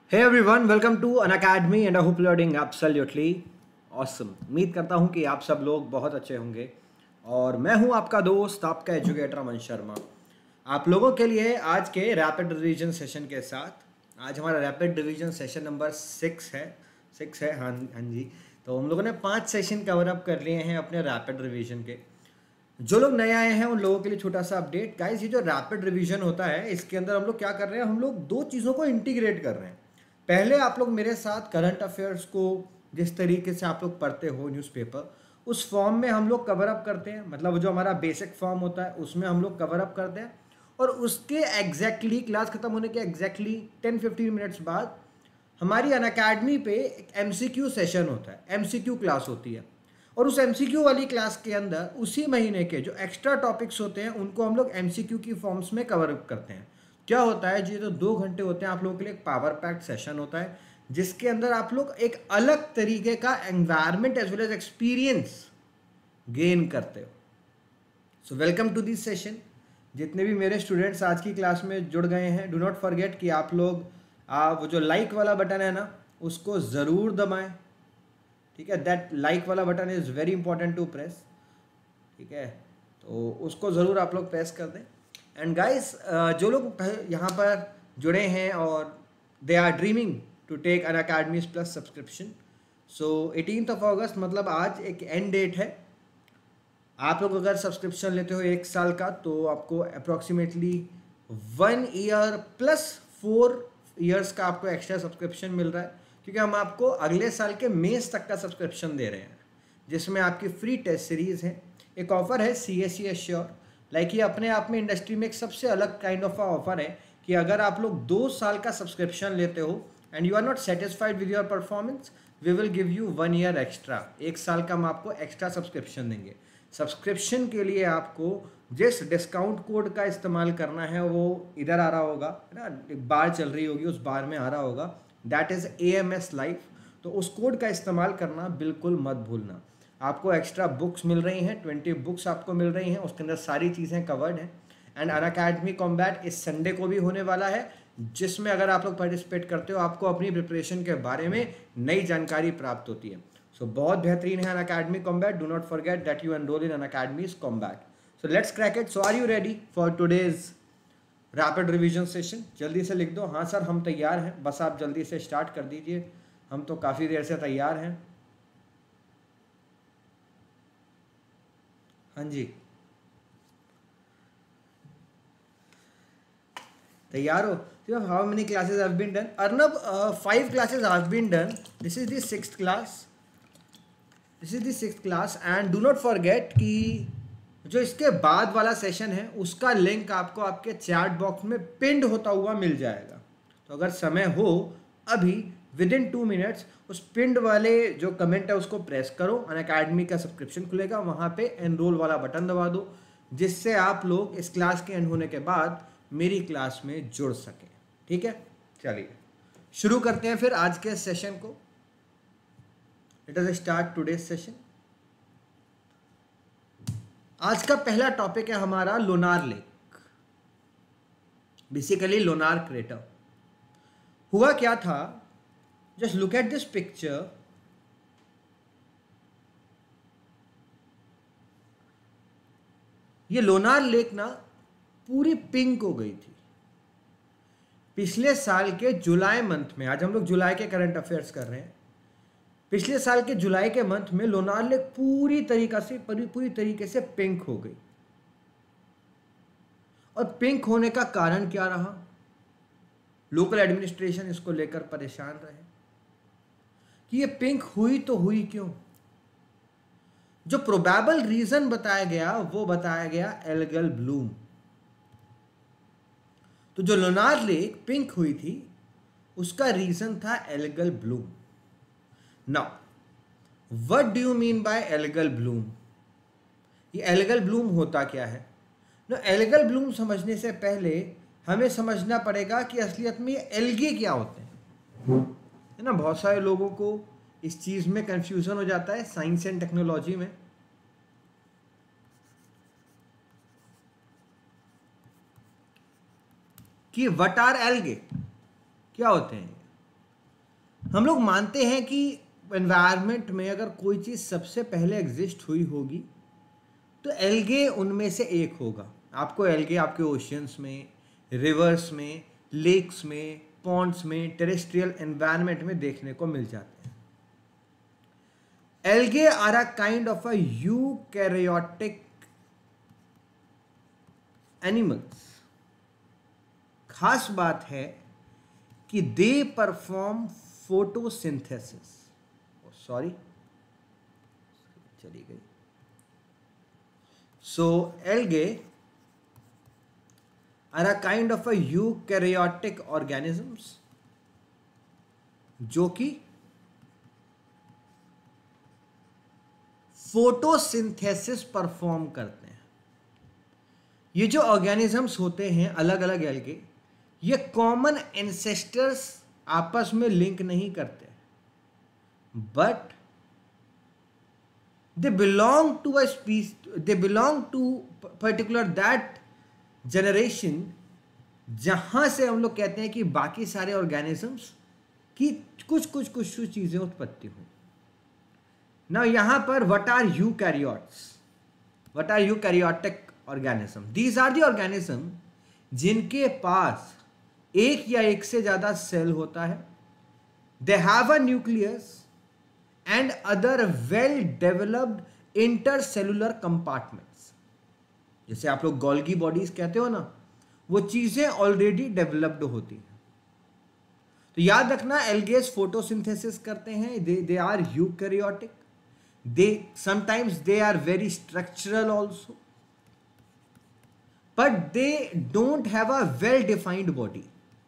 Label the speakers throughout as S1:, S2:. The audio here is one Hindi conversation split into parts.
S1: Hey everyone, welcome to an academy and I hope you're doing absolutely awesome. उम्मीद करता हूँ कि आप सब लोग बहुत अच्छे होंगे और मैं हूँ आपका दोस्त आपका एजुकेटर अमन शर्मा आप लोगों के लिए आज के रैपिड रिवीजन सेशन के साथ। आज हमारा रैपिड रिवीजन सेशन नंबर 6 है। हाँ हाँ जी, तो हम लोगों ने 5 सेशन कवर अप कर लिए हैं अपने रैपिड रिवीजन के। जो लोग नए आए हैं उन लोगों के लिए छोटा सा अपडेट गाइस, ये जो रैपिड रिवीजन होता है इसके अंदर हम लोग क्या कर रहे हैं, हम लोग दो चीज़ों को इंटीग्रेट कर रहे हैं। पहले आप लोग मेरे साथ करंट अफेयर्स को जिस तरीके से आप लोग पढ़ते हो न्यूज़पेपर, उस फॉर्म में हम लोग कवर अप करते हैं। मतलब जो हमारा बेसिक फॉर्म होता है उसमें हम लोग कवर अप करते हैं और उसके एग्जैक्टली क्लास खत्म होने के एग्जैक्टली 10-15 मिनट्स बाद हमारी अनअकैडमी पे एक MCQ सेशन होता है, MCQ क्लास होती है। और उस MCQ वाली क्लास के अंदर उसी महीने के जो एक्स्ट्रा टॉपिक्स होते हैं उनको हम लोग MCQ की फॉर्म्स में कवर अप करते हैं। क्या होता है जी, तो 2 घंटे होते हैं आप लोगों के लिए, एक पावर पैक्ड सेशन होता है जिसके अंदर आप लोग एक अलग तरीके का environment as well as experience gain करते हो। So welcome to this session. जितने भी मेरे स्टूडेंट्स आज की क्लास में जुड़ गए हैं, डू नॉट फॉरगेट कि आप लोग वो जो लाइक वाला बटन है ना उसको ज़रूर दबाएं। ठीक है, दैट लाइक वाला button is very important to press. ठीक है, तो उसको ज़रूर आप लोग प्रेस कर दें। एंड गाइस, जो लोग यहाँ पर जुड़े हैं और they are dreaming to take Unacademy's plus subscription, so 18 August मतलब आज एक एंड डेट है। आप लोग अगर सब्सक्रिप्शन लेते हो 1 साल का तो आपको अप्रॉक्सीमेटली 1 ईयर प्लस 4 ईयर्स का आपको एक्स्ट्रा सब्सक्रिप्शन मिल रहा है, क्योंकि हम आपको अगले साल के मेंस तक का सब्सक्रिप्शन दे रहे हैं जिसमें आपकी फ्री टेस्ट सीरीज़ है। एक ऑफ़र है CSE एश्योर, लाइक ये अपने आप में इंडस्ट्री में एक सबसे अलग काइंड ऑफ ऑफर है कि अगर आप लोग 2 साल का सब्सक्रिप्शन लेते हो and you are not satisfied with your performance, we will give you 1 year extra. 1 साल का हम आपको एक्स्ट्रा सब्सक्रिप्शन देंगे। सब्सक्रिप्शन के लिए आपको जिस डिस्काउंट कोड का इस्तेमाल करना है वो इधर आ रहा होगा ना, एक बार चल रही होगी उस बार में आ रहा होगा, दैट इज़ AMS लाइफ। तो उस कोड का इस्तेमाल करना बिल्कुल मत भूलना। आपको एक्स्ट्रा बुक्स मिल रही हैं, 20 बुक्स आपको मिल रही हैं, उसके अंदर सारी चीज़ें कवर्ड हैं। एंड अनअकैडमी कॉम्बैट इस संडे को भी होने वाला है, जिसमें अगर आप लोग पार्टिसिपेट करते हो आपको अपनी प्रिपरेशन के बारे में नई जानकारी प्राप्त होती है। सो बहुत बेहतरीन है Unacademy Combat. Do not forget that you enrol in Unacademy's Combat. So let's crack it. So are you ready for today's rapid revision session? जल्दी से लिख दो हाँ सर हम तैयार हैं, बस आप जल्दी से स्टार्ट कर दीजिए, हम तो काफ़ी देर से तैयार हैं। हाँ जी, तैयार हो? How many classes have been done? Arnab, 5 classes have been done. This is the 6th class, this is the 6th class. And do not forget कि जो इसके बाद वाला सेशन है उसका लिंक आपको आपके चैट बॉक्स में पिंड होता हुआ मिल जाएगा। तो अगर समय हो अभी विदिन 2 मिनट्स उस पिंड वाले जो कमेंट है उसको प्रेस करो, अनअकैडमी का सब्सक्रिप्शन खुलेगा, वहाँ पे एनरोल वाला बटन दबा दो, जिससे आप लोग इस क्लास के एंड होने के बाद मेरी क्लास में जुड़ सकें। ठीक है, चलिए शुरू करते हैं फिर आज के सेशन को। Let us start today's session. आज का पहला टॉपिक है हमारा Lonar lake, basically Lonar crater. हुआ क्या था, just look at this picture. ये लोनार लेक ना पूरी पिंक हो गई थी पिछले साल के जुलाई मंथ में। आज हम लोग जुलाई के करंट अफेयर्स कर रहे हैं। पिछले साल के जुलाई के मंथ में लोनार लेक पूरी तरीके से पिंक हो गई। और पिंक होने का कारण क्या रहा? लोकल एडमिनिस्ट्रेशन इसको लेकर परेशान रहे कि ये पिंक हुई तो हुई क्यों। जो प्रोबेबल रीजन बताया गया वो बताया गया एल्गल ब्लूम। तो जो लोनार लेक पिंक हुई थी उसका रीजन था algal bloom. Now what do you mean by algal bloom? ये एल्गल ब्लूम होता क्या है ना? एल्गल ब्लूम समझने से पहले हमें समझना पड़ेगा कि असलियत में ये एल्गे क्या होते हैं, है ना। बहुत सारे लोगों को इस चीज़ में कंफ्यूजन हो जाता है साइंस एंड टेक्नोलॉजी में। कि व्हाट आर एल्गे, क्या होते हैं। हम लोग मानते हैं कि एनवायरनमेंट में अगर कोई चीज़ सबसे पहले एग्जिस्ट हुई होगी तो एल्गे उनमें से एक होगा। आपको एल्गे आपके ओशियंस में, रिवर्स में, लेक्स में, पॉन्ड्स में, टेरेस्ट्रियल एनवायरनमेंट में देखने को मिल जाते हैं। Algae are a kind of a eukaryotic animals. खास बात है कि दे परफॉर्म फोटोसिंथेसिस। सॉरी, चली गई। So algae are a kind of a eukaryotic organisms जो कि फोटोसिंथेसिस परफॉर्म करते हैं। ये जो ऑर्गेनिजम्स होते हैं अलग अलग एल्गे, ये कॉमन एंसेस्टर्स आपस में लिंक नहीं करते, but they belong to a species, they belong to particular that generation जहां से हम लोग कहते हैं कि बाकी सारे ऑर्गेनिजम्स की कुछ चीजें उत्पत्ति हुई ना। यहां पर what are eukaryotes, what are eukaryotic organism? These are the organism जिनके पास एक या एक से ज्यादा सेल होता है। They have a nucleus and other well developed intercellular compartments। जैसे आप लोग गोल्गी बॉडीज कहते हो ना, वो चीजें ऑलरेडी डेवलप्ड होती हैं। तो याद रखना, एल्गेस फोटोसिंथेसिस करते हैं, they are eukaryotic, they sometimes they are very structural also, but they don't have a well defined body.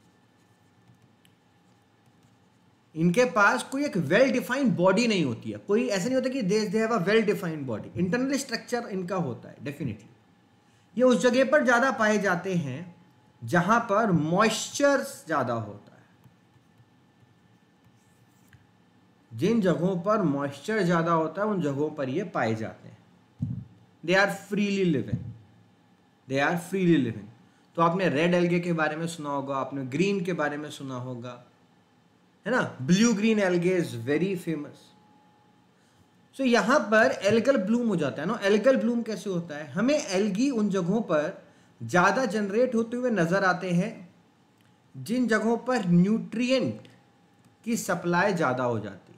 S1: इनके पास कोई एक वेल डिफाइंड बॉडी नहीं होती है। कोई ऐसा नहीं होता कि they have a well defined body. Internal structure इनका होता है डेफिनेटली। ये उस जगह पर ज़्यादा पाए जाते हैं जहां पर मॉइस्चर ज़्यादा होता है। जिन जगहों पर मॉइस्चर ज़्यादा होता है उन जगहों पर ये पाए जाते हैं। They are freely living, they are freely living. तो आपने रेड एल्गे के बारे में सुना होगा, आपने ग्रीन के बारे में सुना होगा, है ना। Blue green algae is very famous. So यहां पर एल्गल ब्लूम हो जाता है ना। एल्गल ब्लूम कैसे होता है? हमें एल्गी उन जगहों पर ज्यादा जनरेट होते हुए नजर आते हैं जिन जगहों पर न्यूट्रिएंट की सप्लाई ज्यादा हो जाती है।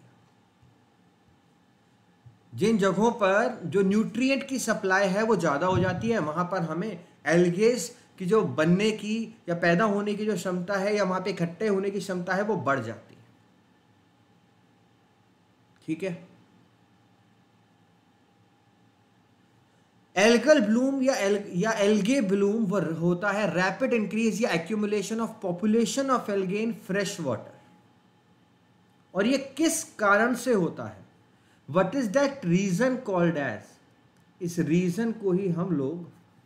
S1: जिन जगहों पर जो न्यूट्रिएंट की सप्लाई है वो ज्यादा हो जाती है, वहां पर हमें एल्गेस की जो बनने की या पैदा होने की जो क्षमता है या वहां पे इकट्ठे होने की क्षमता है वो बढ़ जाती है। ठीक है। एल्गल ब्लूम या एल्गे ब्लूम वो होता है रैपिड इंक्रीज या accumulation of population of algae in fresh water. और ये किस कारण से होता है? What is that reason called as? इस रीजन को ही हम लोग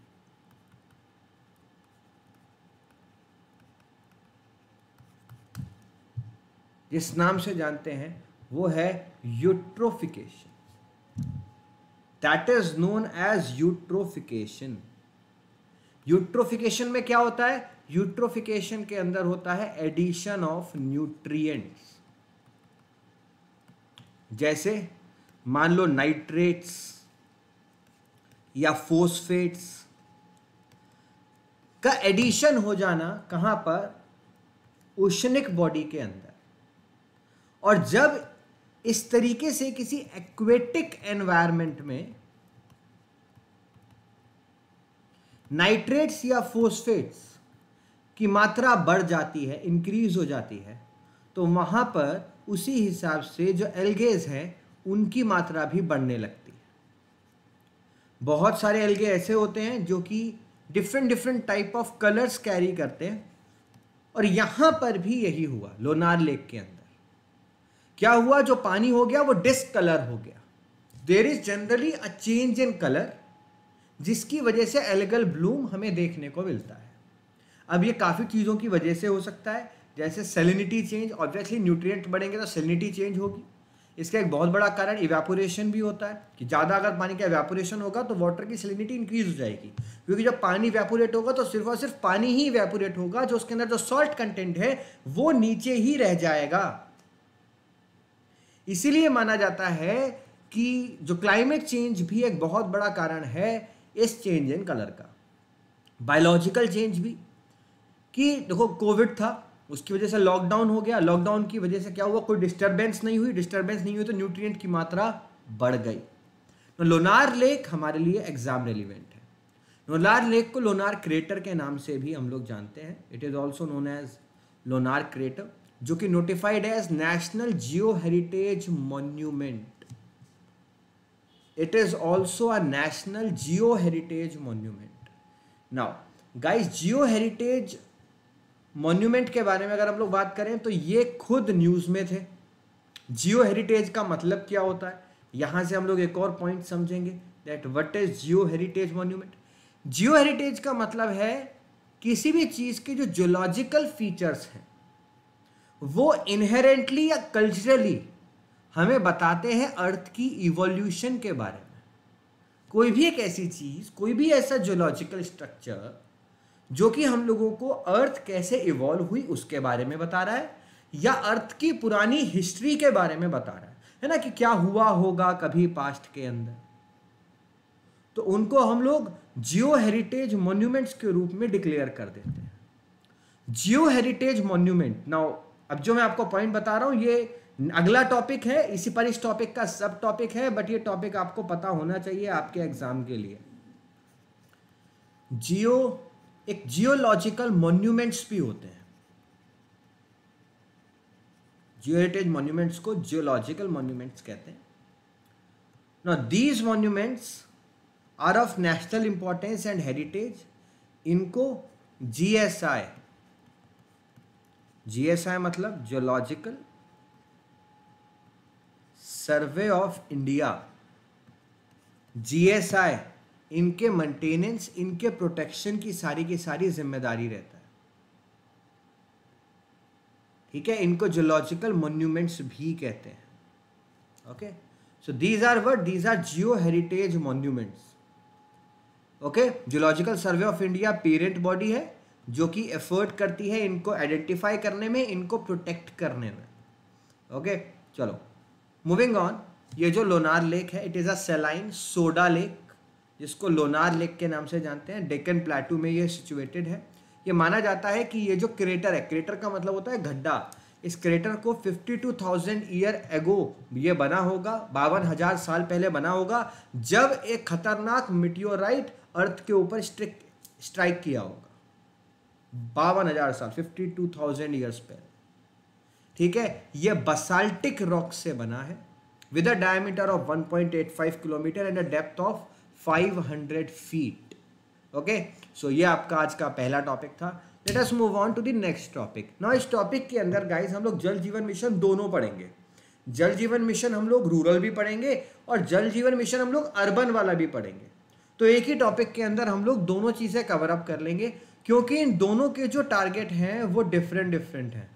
S1: जिस नाम से जानते हैं वो है eutrophication. That is known as eutrophication. Eutrophication में क्या होता है? यूट्रोफिकेशन के अंदर होता है एडिशन ऑफ न्यूट्रिएंट्स। जैसे मान लो नाइट्रेट्स या फोस्फेट्स का एडिशन हो जाना, कहां पर? ओशनिक बॉडी के अंदर। और जब इस तरीके से किसी एक्वेटिक एनवायरनमेंट में नाइट्रेट्स या फोस्फेट्स की मात्रा बढ़ जाती है, इंक्रीज हो जाती है, तो वहां पर उसी हिसाब से जो एल्गेज हैं उनकी मात्रा भी बढ़ने लगती है। बहुत सारे एल्गे ऐसे होते हैं जो कि different type of colours carry करते हैं, और यहां पर भी यही हुआ लोनार लेक के अंदर। क्या हुआ? जो पानी हो गया वो डिस्क कलर हो गया। There is generally a change in colour, जिसकी वजह से एल्गल ब्लूम हमें देखने को मिलता है। अब ये काफ़ी चीज़ों की वजह से हो सकता है, जैसे सैलिनिटी चेंज। ऑब्वियसली न्यूट्रिएंट बढ़ेंगे तो सैलिनिटी चेंज होगी। इसका एक बहुत बड़ा कारण इवेपोरेशन भी होता है कि ज़्यादा अगर पानी का इवेपोरेशन होगा तो वाटर की सैलिनिटी इंक्रीज हो जाएगी, क्योंकि जब पानी इवेपोरेट होगा तो सिर्फ और सिर्फ पानी ही इवेपोरेट होगा, जो उसके अंदर जो सॉल्ट कंटेंट है वो नीचे ही रह जाएगा। इसीलिए माना जाता है कि जो क्लाइमेट चेंज भी एक बहुत बड़ा कारण है इस चेंज इन कलर का। बायोलॉजिकल चेंज भी, कि देखो कोविड था, उसकी वजह से लॉकडाउन हो गया, लॉकडाउन की वजह से क्या हुआ, कोई डिस्टर्बेंस नहीं हुई, डिस्टर्बेंस नहीं हुई तो न्यूट्रिएंट की मात्रा बढ़ गई। तो लोनार लेक हमारे लिए एग्जाम रेलिवेंट है। लोनार लेक को लोनार क्रेटर के नाम से भी हम लोग जानते हैं। It is also known as Lonar crater, जो कि notified as national geo heritage monument. It is also a national geo heritage monument. Now guys, geo heritage monument के बारे में अगर हम लोग बात करें तो ये खुद न्यूज़ में थे। जियो हेरिटेज का मतलब क्या होता है, यहाँ से हम लोग एक और पॉइंट समझेंगे that what is geo heritage monument. Geo heritage का मतलब है किसी भी चीज़ के जो जियोलॉजिकल फीचर्स हैं वो इनहेरेंटली या कल्चरली हमें बताते हैं अर्थ की इवोल्यूशन के बारे में। कोई भी एक ऐसी चीज़, कोई भी ऐसा जियोलॉजिकल स्ट्रक्चर जो कि हम लोगों को अर्थ कैसे इवॉल्व हुई उसके बारे में बता रहा है, या अर्थ की पुरानी हिस्ट्री के बारे में बता रहा है ना, कि क्या हुआ होगा कभी पास्ट के अंदर, तो उनको हम लोग जियो हेरिटेज मॉन्यूमेंट्स के रूप में डिक्लेयर कर देते हैं। Geo heritage monument. नाउ अब जो मैं आपको पॉइंट बता रहा हूं ये अगला टॉपिक है, इसी पर इस टॉपिक का सब टॉपिक है, बट ये टॉपिक आपको पता होना चाहिए आपके एग्जाम के लिए। एक जियोलॉजिकल मॉन्यूमेंट्स भी होते हैं। जियो हेरिटेज मॉन्यूमेंट्स को जियोलॉजिकल मॉन्यूमेंट्स कहते हैं। Now these monuments are of national importance and heritage. इनको जीएसआई मतलब geological survey of India, GSI, इनके मेंटेनेंस, इनके प्रोटेक्शन की सारी जिम्मेदारी रहता है। ठीक है, इनको जियोलॉजिकल मॉन्यूमेंट्स भी कहते हैं। Okay, so these are geo heritage monuments. Okay, geological survey of India parent body है जो कि एफर्ट करती है इनको आइडेंटिफाई करने में, इनको प्रोटेक्ट करने में। ओके, चलो मूविंग ऑन। ये जो लोनार लेक है it is a saline soda lake, जिसको लोनार लेक के नाम से जानते हैं। डेक्कन प्लेटू में ये सिचुएटेड है। ये माना जाता है कि ये जो क्रेटर है, क्रेटर का मतलब होता है गड्ढा, इस क्रेटर को 52,000 ईयर एगो ये बना होगा, 52,000 साल पहले बना होगा, जब एक खतरनाक मिटियोराइट अर्थ के ऊपर स्ट्राइक किया होगा। 52,000 साल, 52,000 ईयर्स पहले। ठीक है, ये बसाल्टिक रॉक से बना है with a diameter of 1.85 kilometre and a depth of 500 feet. Okay, so ये आपका आज का पहला टॉपिक था। Let us move on to the next topic. Now इस टॉपिक के अंदर गाइस हम लोग जल जीवन मिशन दोनों पढ़ेंगे। जल जीवन मिशन हम लोग रूरल भी पढ़ेंगे और जल जीवन मिशन हम लोग अर्बन वाला भी पढ़ेंगे। तो एक ही टॉपिक के अंदर हम लोग दोनों चीज़ें कवर अप कर लेंगे, क्योंकि इन दोनों के जो टारगेट हैं वो डिफरेंट हैं,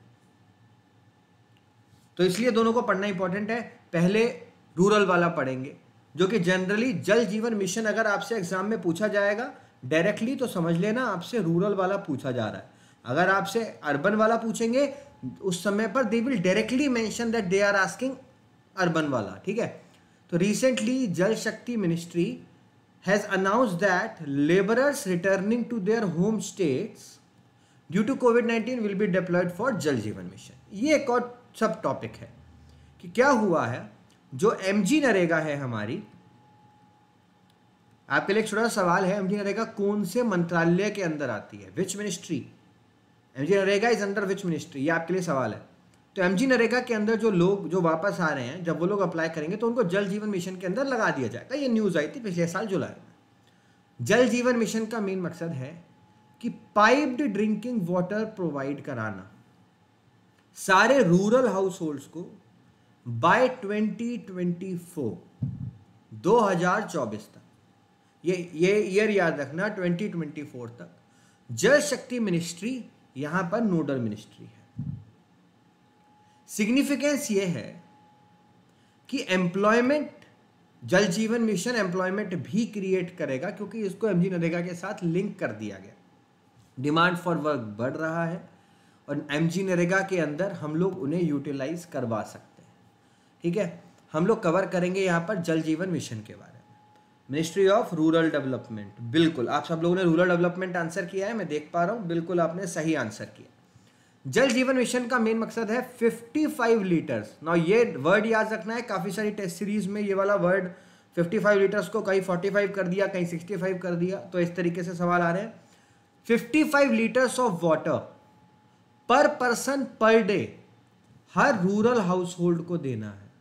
S1: तो इसलिए दोनों को पढ़ना इंपॉर्टेंट है। पहले रूरल वाला पढ़ेंगे, जो कि जनरली जल जीवन मिशन अगर आपसे एग्जाम में पूछा जाएगा डायरेक्टली तो समझ लेना आपसे रूरल वाला पूछा जा रहा है। अगर आपसे अर्बन वाला पूछेंगे उस समय पर they will directly mention that they are asking urban वाला। ठीक है, तो recently Jal Shakti ministry has announced that labourers returning to their home states due to कोविड-19 will be deployed for Jal Jeevan mission. ये एक और सब टॉपिक है कि क्या हुआ है। जो एमजी नरेगा है हमारी, आपके लिए एक छोटा सवाल है, एमजी नरेगा कौन से मंत्रालय के अंदर आती है, which ministry? MG NREGA is under which ministry, ये आपके लिए सवाल है। तो एमजी नरेगा के अंदर जो लोग जो वापस आ रहे हैं, जब वो लोग अप्लाई करेंगे तो उनको जल जीवन मिशन के अंदर लगा दिया जाएगा। ये न्यूज़ आई थी पिछले साल जुलाई में। जल जीवन मिशन का मेन मकसद है कि पाइप्ड ड्रिंकिंग वाटर प्रोवाइड कराना सारे rural households by 2024 तक। ये ईयर याद रखना, 2024 तक। जल शक्ति मिनिस्ट्री यहां पर नोडल मिनिस्ट्री है। सिग्निफिकेंस ये है कि एम्प्लॉयमेंट, जल जीवन मिशन एम्प्लॉयमेंट भी क्रिएट करेगा, क्योंकि इसको एमजी नरेगा के साथ लिंक कर दिया गया। डिमांड फॉर वर्क बढ़ रहा है और एमजी नरेगा के अंदर हम लोग उन्हें यूटिलाइज करवा सकते हैं। ठीक है, हम लोग कवर करेंगे यहाँ पर जल जीवन मिशन के बारे में। मिनिस्ट्री ऑफ रूरल डेवलपमेंट, बिल्कुल आप सब लोगों ने रूरल डेवलपमेंट आंसर किया है, मैं देख पा रहा हूँ, बिल्कुल आपने सही आंसर किया। जल जीवन मिशन का मेन मकसद है 55 लीटर्स। ना ये वर्ड याद रखना है, काफ़ी सारी टेस्ट सीरीज में ये वाला वर्ड 55 लीटर्स को कहीं 45 कर दिया, कहीं 65 कर दिया, तो इस तरीके से सवाल आ रहे हैं। 55 litres of water per person per day हर रूरल हाउस होल्ड को देना है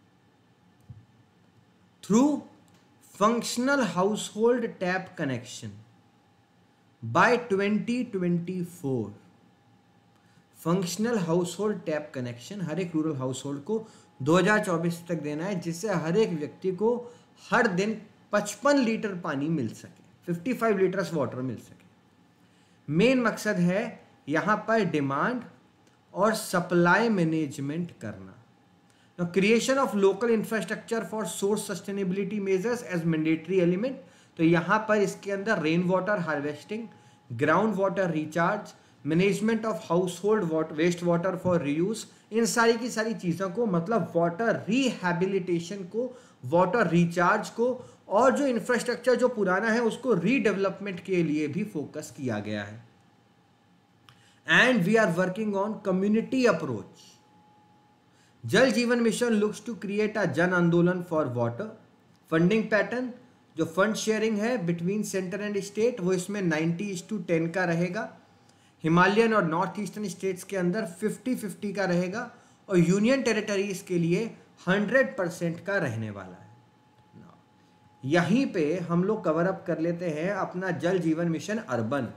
S1: through functional household tap connection by 2024। Functional household tap connection हर एक रूरल हाउस होल्ड को 2024 तक देना है, जिससे हर एक व्यक्ति को हर दिन 55 लीटर पानी मिल सके, 55 लीटर्स वाटर मिल सके। मेन मकसद है यहाँ पर डिमांड और सप्लाई मैनेजमेंट करना। Creation of local infrastructure for source sustainability measures as mandatory element, तो यहाँ पर इसके अंदर rain water harvesting, ground water recharge, management of household waste water for reuse, इन सारी की सारी चीज़ों को, मतलब वाटर रिहैबिलिटेशन को, वाटर रिचार्ज को, और जो इंफ्रास्ट्रक्चर जो पुराना है उसको रीडेवलपमेंट के लिए भी फोकस किया गया है। And we are working on community approach. Jal Jeevan mission looks to create a jan andolan for water. Funding pattern, जो फंड शेयरिंग है बिटवीन सेंटर एंड स्टेट, वो इसमें 90:10 का रहेगा। हिमालयन और नॉर्थ ईस्टर्न स्टेट्स के अंदर 50-50 का रहेगा, और यूनियन टेरिटरीज के लिए 100% का रहने वाला है। यहीं पे हम लोग कवर अप कर लेते हैं अपना जल जीवन मिशन अर्बन।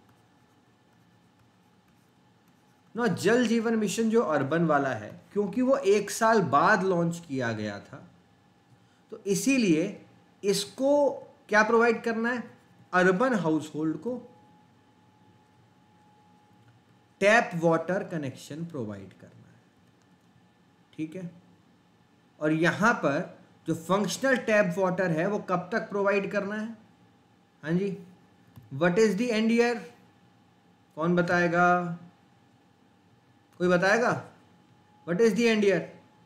S1: ना जल जीवन मिशन जो अर्बन वाला है, क्योंकि वो 1 साल बाद लॉन्च किया गया था, तो इसीलिए इसको क्या प्रोवाइड करना है, अर्बन हाउस होल्ड को टैप वाटर कनेक्शन प्रोवाइड करना है। ठीक है, और यहां पर जो फंक्शनल टैप वाटर है वो कब तक प्रोवाइड करना है? हाँ जी, what is the end year? कौन बताएगा? कोई बताएगा what is the end year?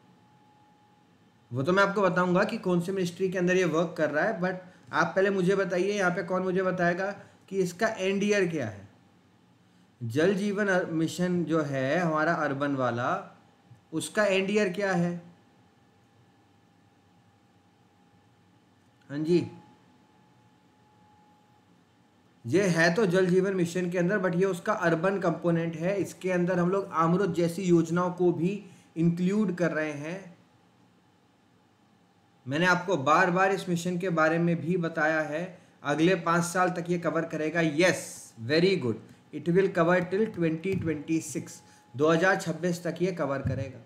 S1: वो तो मैं आपको बताऊंगा कि कौन सी मिनिस्ट्री के अंदर ये वर्क कर रहा है, बट आप पहले मुझे बताइए यहाँ पे कौन मुझे बताएगा कि इसका एंड ईयर क्या है। जल जीवन मिशन जो है हमारा अर्बन वाला, उसका एंड ईयर क्या है? हाँ जी, ये है तो जल जीवन मिशन के अंदर, बट ये उसका अर्बन कंपोनेंट है। इसके अंदर हम लोग अमृत जैसी योजनाओं को भी इंक्लूड कर रहे हैं। मैंने आपको बार बार इस मिशन के बारे में भी बताया है। अगले 5 साल तक ये कवर करेगा। Yes, very good, it will cover till 2026, 2026 तक ये कवर करेगा।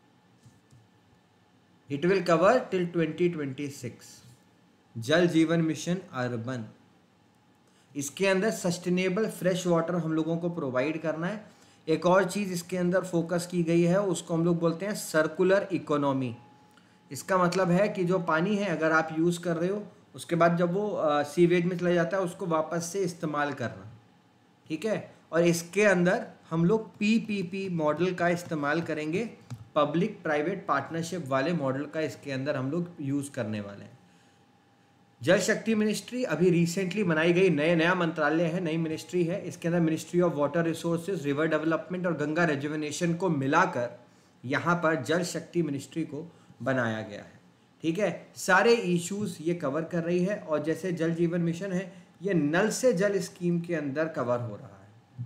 S1: It will cover till 2026। Jal Jeevan mission urban, इसके अंदर सस्टेनेबल फ्रेश वाटर हम लोगों को प्रोवाइड करना है। एक और चीज़ इसके अंदर फोकस की गई है, उसको हम लोग बोलते हैं सर्कुलर इकोनॉमी। इसका मतलब है कि जो पानी है अगर आप यूज़ कर रहे हो, उसके बाद जब वो सीवेज में चला जाता है उसको वापस से इस्तेमाल करना। ठीक है, और इसके अंदर हम लोग PPP मॉडल का इस्तेमाल करेंगे, पब्लिक प्राइवेट पार्टनरशिप वाले मॉडल का इसके अंदर हम लोग यूज़ करने वाले हैं। जल शक्ति मिनिस्ट्री अभी रिसेंटली बनाई गई, नया मंत्रालय है, नई मिनिस्ट्री है। इसके अंदर ministry of water resources, river development और गंगा रेजुवेनेशन को मिलाकर यहाँ पर जल शक्ति मिनिस्ट्री को बनाया गया है। ठीक है, सारे इश्यूज ये कवर कर रही है। और जैसे जल जीवन मिशन है, ये नल से जल स्कीम के अंदर कवर हो रहा है।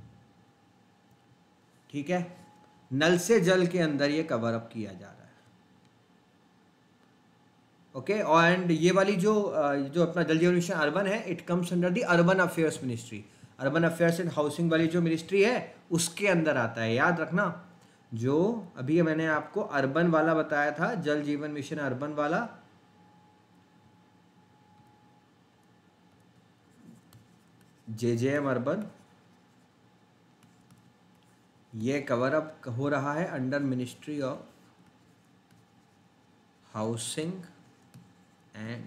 S1: ठीक है, नल से जल के अंदर ये कवर अप किया जा रहा है। ओके, एंड ये वाली जो अपना जल जीवन मिशन अर्बन है, it comes under the urban affairs ministry. Urban affairs and housing वाली जो मिनिस्ट्री है उसके अंदर आता है। याद रखना, जो अभी मैंने आपको अर्बन वाला बताया था, जल जीवन मिशन अर्बन वाला, JJM अर्बन, ये कवर अप हो रहा है under ministry of housing and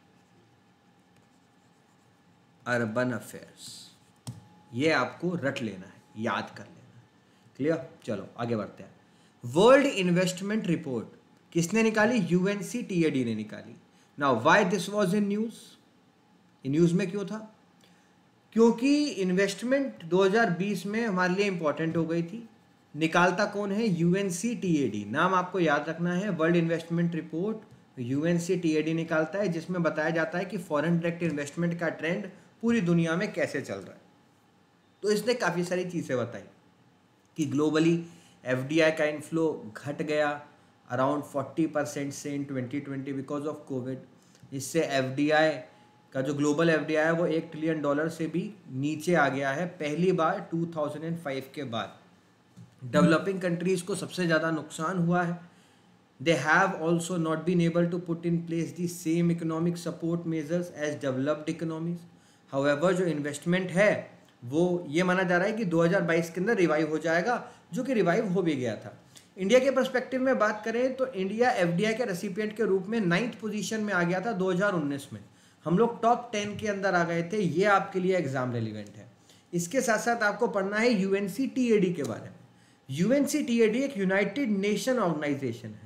S1: urban affairs. ये आपको रट लेना है, याद कर लेना है। क्लियर? चलो आगे बढ़ते हैं। वर्ल्ड इन्वेस्टमेंट रिपोर्ट किसने निकाली? UNCTAD ने निकाली। Now why this was in news? ये न्यूज़ में क्यों था? क्योंकि इन्वेस्टमेंट 2020 में हमारे लिए इंपॉर्टेंट हो गई थी। निकालता कौन है? UNCTAD। नाम आपको याद रखना है, वर्ल्ड इन्वेस्टमेंट रिपोर्ट UNCTAD निकालता है, जिसमें बताया जाता है कि फॉरेन डायरेक्ट इन्वेस्टमेंट का ट्रेंड पूरी दुनिया में कैसे चल रहा है। तो इसने काफ़ी सारी चीज़ें बताई कि ग्लोबली FDI का इनफ्लो घट गया अराउंड 40% से इन 2020 बिकॉज ऑफ कोविड। इससे FDI का जो ग्लोबल FDI है वो $1 ट्रिलियन से भी नीचे आ गया है पहली बार 2005 के बाद। डेवलपिंग कंट्रीज़ को सबसे ज़्यादा नुकसान हुआ है। They have also not been able to put in place the same economic support measures as developed economies. However, जो इन्वेस्टमेंट है वो ये माना जा रहा है कि 2022 के अंदर रिवाइव हो जाएगा, जो कि रिवाइव हो भी गया था। इंडिया के पर्सपेक्टिव में बात करें तो इंडिया FDI के रेसिपिएंट के रूप में 9th पोजीशन में आ गया था 2019 में। हम लोग टॉप 10 के अंदर आ गए थे। ये आपके लिए एग्जाम रेलिवेंट है। इसके साथ साथ आपको पढ़ना है UNCTAD के बारे में। UNCTAD एक यूनाइटेड नेशन ऑर्गेनाइजेशन है,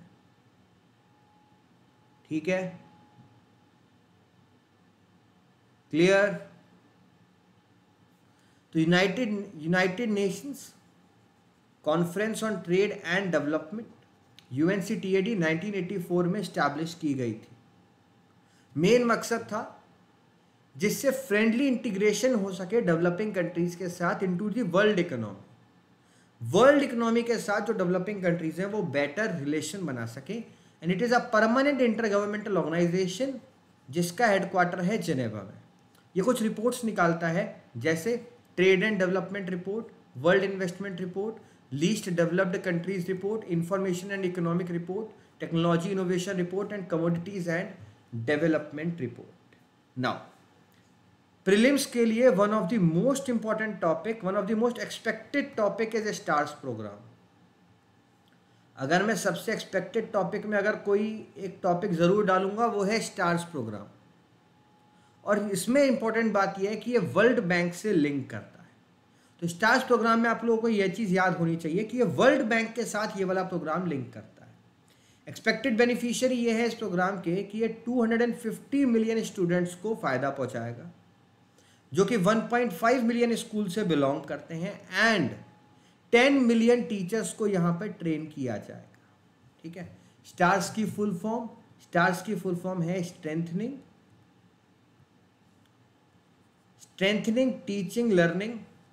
S1: ठीक है, क्लियर? तो United Nations conference on trade and development UNCTAD 1984 में स्टैब्लिश की गई थी। मेन मकसद था जिससे फ्रेंडली इंटीग्रेशन हो सके डेवलपिंग कंट्रीज के साथ into the world economy. World economy के साथ जो डेवलपिंग कंट्रीज हैं वो बेटर रिलेशन बना सके। And it is a permanent intergovernmental organisation जिसका हेडक्वार्टर है जेनेवा में। ये कुछ रिपोर्ट्स निकालता है जैसे trade and development report, world investment report, least developed countries report, information and economic report, technology innovation report and commodities and development report. Now prelims के लिए one of the most important topic, one of the most expected topic is a STARS programme. अगर मैं सबसे एक्सपेक्टेड टॉपिक में अगर कोई एक टॉपिक ज़रूर डालूंगा वो है स्टार्स प्रोग्राम। और इसमें इंपॉर्टेंट बात यह है कि ये वर्ल्ड बैंक से लिंक करता है। तो स्टार्स प्रोग्राम में आप लोगों को यह चीज़ याद होनी चाहिए कि ये वर्ल्ड बैंक के साथ ये वाला प्रोग्राम लिंक करता है। एक्सपेक्टेड बेनिफिशियरी ये है इस प्रोग्राम के कि ये 250 मिलियन स्टूडेंट्स को फ़ायदा पहुँचाएगा, जो कि 1.5 मिलियन स्कूल से बिलोंग करते हैं। एंड 10 मिलियन टीचर्स को यहाँ पर ट्रेन किया जाएगा, ठीक है। स्टार्स की फुल फॉर्म है strengthening teaching learning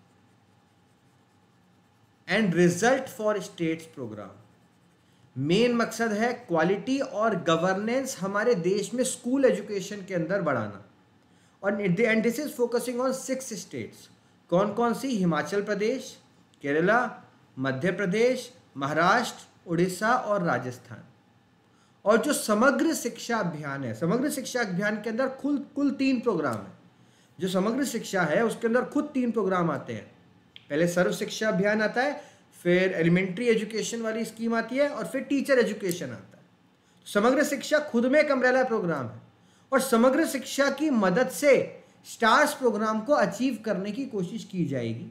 S1: and result for states programme. Main मकसद है क्वालिटी और गवर्नेंस हमारे देश में स्कूल एजुकेशन के अंदर बढ़ाना। और and this is focusing on 6 states. कौन कौन सी? हिमाचल प्रदेश, केरला, मध्य प्रदेश, महाराष्ट्र, उड़ीसा और राजस्थान। और जो समग्र शिक्षा अभियान है, समग्र शिक्षा अभियान के अंदर कुल 3 प्रोग्राम है। जो समग्र शिक्षा है उसके अंदर खुद 3 प्रोग्राम आते हैं। पहले सर्व शिक्षा अभियान आता है, फिर एलिमेंट्री एजुकेशन वाली स्कीम आती है और फिर टीचर एजुकेशन आता है। समग्र शिक्षा खुद में एक अम्ब्रेला प्रोग्राम है और समग्र शिक्षा की मदद से स्टार्स प्रोग्राम को अचीव करने की कोशिश की जाएगी।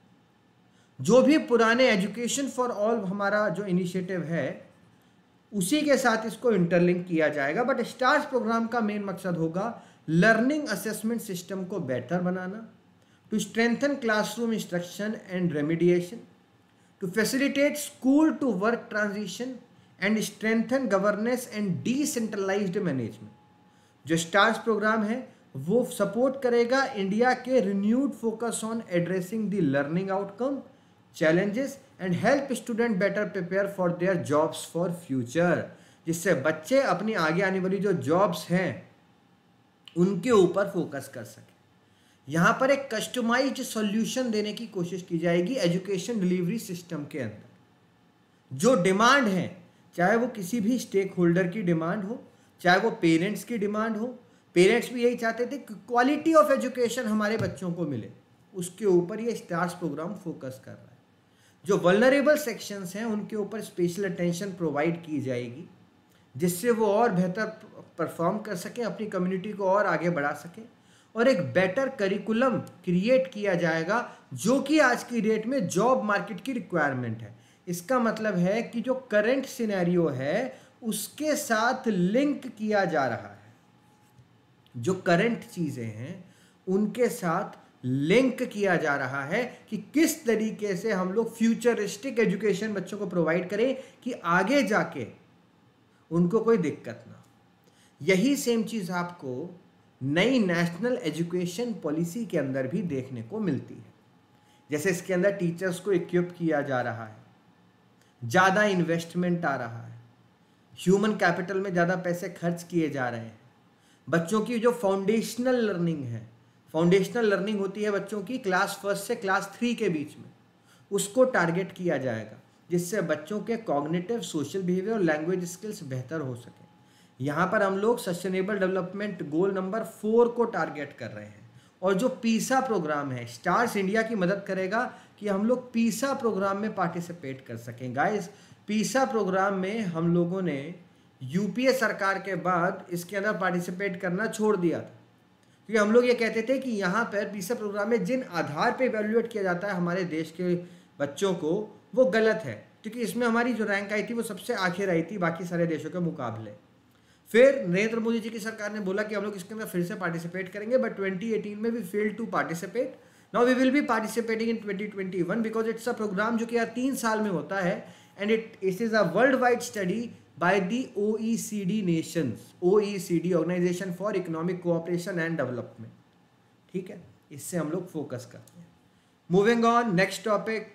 S1: जो भी पुराने एजुकेशन फॉर ऑल हमारा जो इनिशिएटिव है उसी के साथ इसको इंटरलिंक किया जाएगा। बट स्टार्स प्रोग्राम का मेन मकसद होगा लर्निंग असेसमेंट सिस्टम को बेहतर बनाना, to strengthen classroom instruction and remediation, to facilitate school to work transition and strengthen governance and decentralised management. जो स्टार्स प्रोग्राम है वो सपोर्ट करेगा इंडिया के renewed focus on addressing the learning outcome challenges and help student better prepare for their jobs for future, जिससे बच्चे अपनी आगे आने वाली जो जॉब्स हैं उनके ऊपर फोकस कर सके। यहाँ पर एक कस्टमाइज्ड सॉल्यूशन देने की कोशिश की जाएगी एजुकेशन डिलीवरी सिस्टम के अंदर। जो डिमांड है, चाहे वो किसी भी स्टेक होल्डर की डिमांड हो, चाहे वो पेरेंट्स की डिमांड हो, पेरेंट्स भी यही चाहते थे कि क्वालिटी ऑफ एजुकेशन हमारे बच्चों को मिले, उसके ऊपर ये स्टार्स प्रोग्राम फोकस कर रहा है। जो वल्नरेबल सेक्शंस हैं उनके ऊपर स्पेशल अटेंशन प्रोवाइड की जाएगी, जिससे वो और बेहतर परफॉर्म कर सकें, अपनी कम्युनिटी को और आगे बढ़ा सकें। और एक बेटर करिकुलम क्रिएट किया जाएगा जो कि आज की डेट में जॉब मार्केट की रिक्वायरमेंट है। इसका मतलब है कि जो करंट सिनेरियो है उसके साथ लिंक किया जा रहा है। जो करंट चीज़ें हैं उनके साथ लिंक किया जा रहा है कि किस तरीके से हम लोग फ्यूचरिस्टिक एजुकेशन बच्चों को प्रोवाइड करें कि आगे जाके उनको कोई दिक्कत ना। यही सेम चीज़ आपको नई नेशनल एजुकेशन पॉलिसी के अंदर भी देखने को मिलती है। जैसे इसके अंदर टीचर्स को इक्विप किया जा रहा है, ज़्यादा इन्वेस्टमेंट आ रहा है, ह्यूमन कैपिटल में ज़्यादा पैसे खर्च किए जा रहे हैं। बच्चों की जो फाउंडेशनल लर्निंग है, फाउंडेशनल लर्निंग होती है बच्चों की क्लास 1 से क्लास 3 के बीच में, उसको टारगेट किया जाएगा जिससे बच्चों के कॉग्निटिव, सोशल बिहेवियर और लैंग्वेज स्किल्स बेहतर हो सके। यहाँ पर हम लोग सस्टेनेबल डेवलपमेंट गोल नंबर 4 को टारगेट कर रहे हैं। और जो पीसा प्रोग्राम है, स्टार्स इंडिया की मदद करेगा कि हम लोग पीसा प्रोग्राम में पार्टिसिपेट कर सकें। गाइस, पीसा प्रोग्राम में हम लोगों ने यूपीए सरकार के बाद इसके अंदर पार्टिसिपेट करना छोड़ दिया था, क्योंकि हम लोग ये कहते थे कि यहाँ पर पीसा प्रोग्राम में जिन आधार पे इवेल्युएट किया जाता है हमारे देश के बच्चों को, वो गलत है, क्योंकि इसमें हमारी जो रैंक आई थी वो सबसे आखिर आई थी बाकी सारे देशों के मुकाबले। फिर नरेंद्र मोदी जी की सरकार ने बोला कि हम लोग इसके अंदर फिर से पार्टिसिपेट करेंगे, बट 2018 में we failed to participate. Now we will be participating in 2021 because it's a programme जो कि यार 3 साल में होता है and it is a worldwide study by the OECD nations, OECD organisation for economic cooperation and development. ठीक है, इससे हम लोग फोकस करते हैं। Moving on, next topic.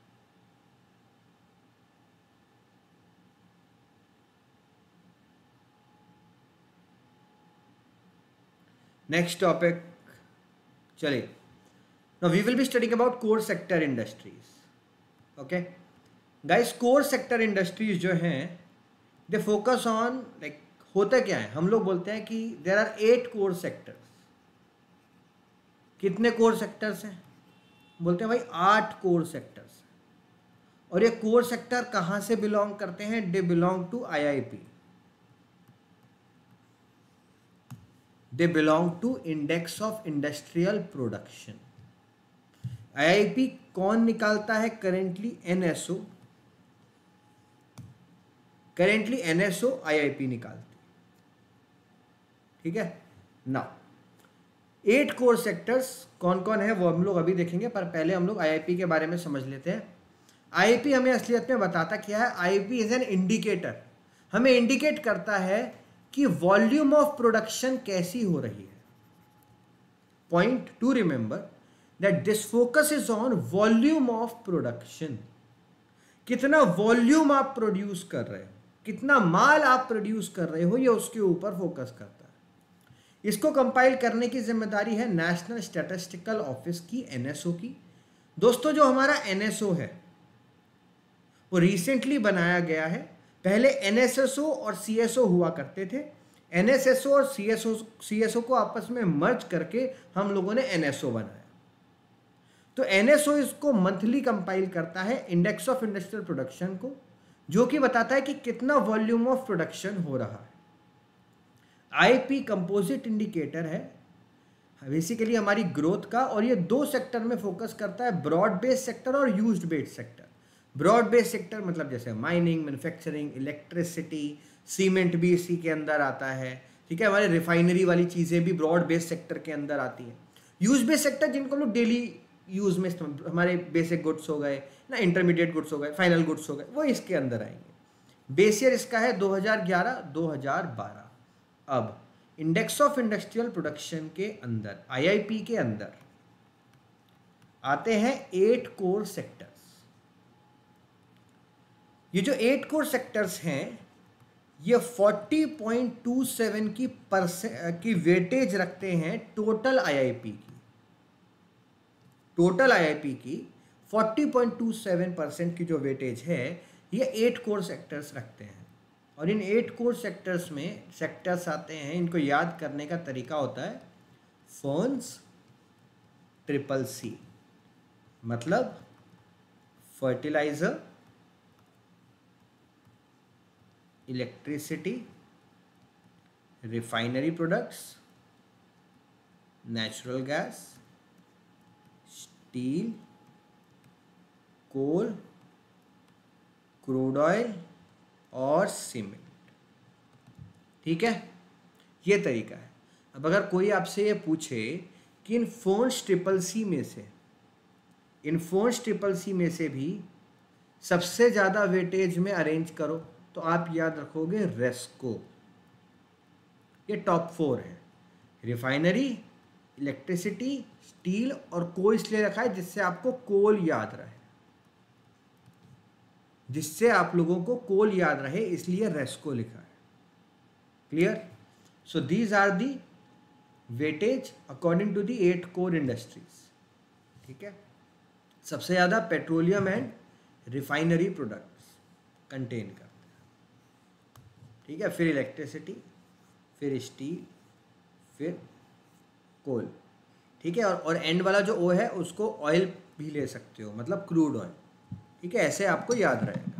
S1: Next topic, चलिए। Now we will be studying about core sector industries. Okay guys, core sector industries जो हैं दे फोकस ऑन, लाइक होता क्या है, हम लोग बोलते हैं कि देयर आर 8 कोर सेक्टर्स। कितने कोर सेक्टर्स हैं? बोलते हैं भाई 8 कोर सेक्टर्स। और ये कोर सेक्टर कहाँ से बिलोंग करते हैं? They belong to IIP, they belong to index of industrial production. IIP कौन निकालता है? Currently NSO, currently NSO IIP निकालती है। ठीक है ना। 8 कोर सेक्टर्स कौन कौन है वो हम लोग अभी देखेंगे, पर पहले हम लोग IIP के बारे में समझ लेते हैं। IIP हमें असलियत में बताता क्या है? IIP इज एन इंडिकेटर, हमें इंडिकेट करता है कि वॉल्यूम ऑफ प्रोडक्शन कैसी हो रही है। Point to remember that this focus is on volume of production. कितना वॉल्यूम आप प्रोड्यूस कर रहे हो, कितना माल आप प्रोड्यूस कर रहे हो, ये उसके ऊपर फोकस करता है। इसको कंपाइल करने की जिम्मेदारी है नेशनल स्टैटिस्टिकल ऑफिस की, NSO की। दोस्तों, जो हमारा NSO है वो रिसेंटली बनाया गया है। पहले NSSO और CSO हुआ करते थे। NSSO और CSO को आपस में मर्ज करके हम लोगों ने NSO बनाया। तो NSO इसको मंथली कंपाइल करता है, इंडेक्स ऑफ इंडस्ट्रियल प्रोडक्शन को, जो कि बताता है कि कितना वॉल्यूम ऑफ प्रोडक्शन हो रहा है। IIP कंपोजिट इंडिकेटर है बेसिकली हमारी ग्रोथ का, और ये 2 सेक्टर में फोकस करता है, ब्रॉड बेस्ड सेक्टर और used based sector. Broad based sector मतलब जैसे माइनिंग, मैन्युफैक्चरिंग, इलेक्ट्रिसिटी, सीमेंट भी इसी के अंदर आता है। ठीक है, हमारे रिफाइनरी वाली चीज़ें भी ब्रॉड बेस्ड सेक्टर के अंदर आती हैं। यूज बेस्ड सेक्टर जिनको हम लोग डेली यूज में, हमारे बेसिक गुड्स हो गए ना, इंटरमीडिएट गुड्स हो गए, फाइनल गुड्स हो गए, वो इसके अंदर आएंगे। बेस ईयर इसका है 2011-2012। अब इंडेक्स ऑफ इंडस्ट्रियल प्रोडक्शन के अंदर, IIP के अंदर आते हैं 8 कोर सेक्टर्स। ये जो 8 कोर सेक्टर्स हैं ये 40.27 की वेटेज रखते हैं टोटल IIP की। टोटल IIP की 40.27% की जो वेटेज है ये 8 कोर सेक्टर्स रखते हैं। और इन 8 कोर सेक्टर्स में सेक्टर्स आते हैं, इनको याद करने का तरीका होता है फर्न्स CCC, मतलब fertiliser, electricity, refinery products, natural gas, steel, coal, crude oil और सीमेंट। ठीक है, ये तरीका है। अब अगर कोई आपसे ये पूछे कि इन फोन्स ट्रिपल सी में से भी सबसे ज़्यादा वेटेज में अरेंज करो, तो आप याद रखोगे रेस्को। ये टॉप 4 है, रिफाइनरी, इलेक्ट्रिसिटी, स्टील और कोल इसलिए रखा है जिससे आपको कोल याद रहे, जिससे आप लोगों को कोल याद रहे, इसलिए रेस्को लिखा है। Clear? So these are the weightage according to the 8 core industries. ठीक है, सबसे ज़्यादा petroleum and refinery products contain करते हैं। ठीक है, फिर इलेक्ट्रिसिटी, फिर स्टील, फिर कोल। ठीक है, और एंड वाला जो ओ है उसको ऑयल भी ले सकते हो, मतलब क्रूड ऑयल। ठीक है, ऐसे आपको याद रहेगा।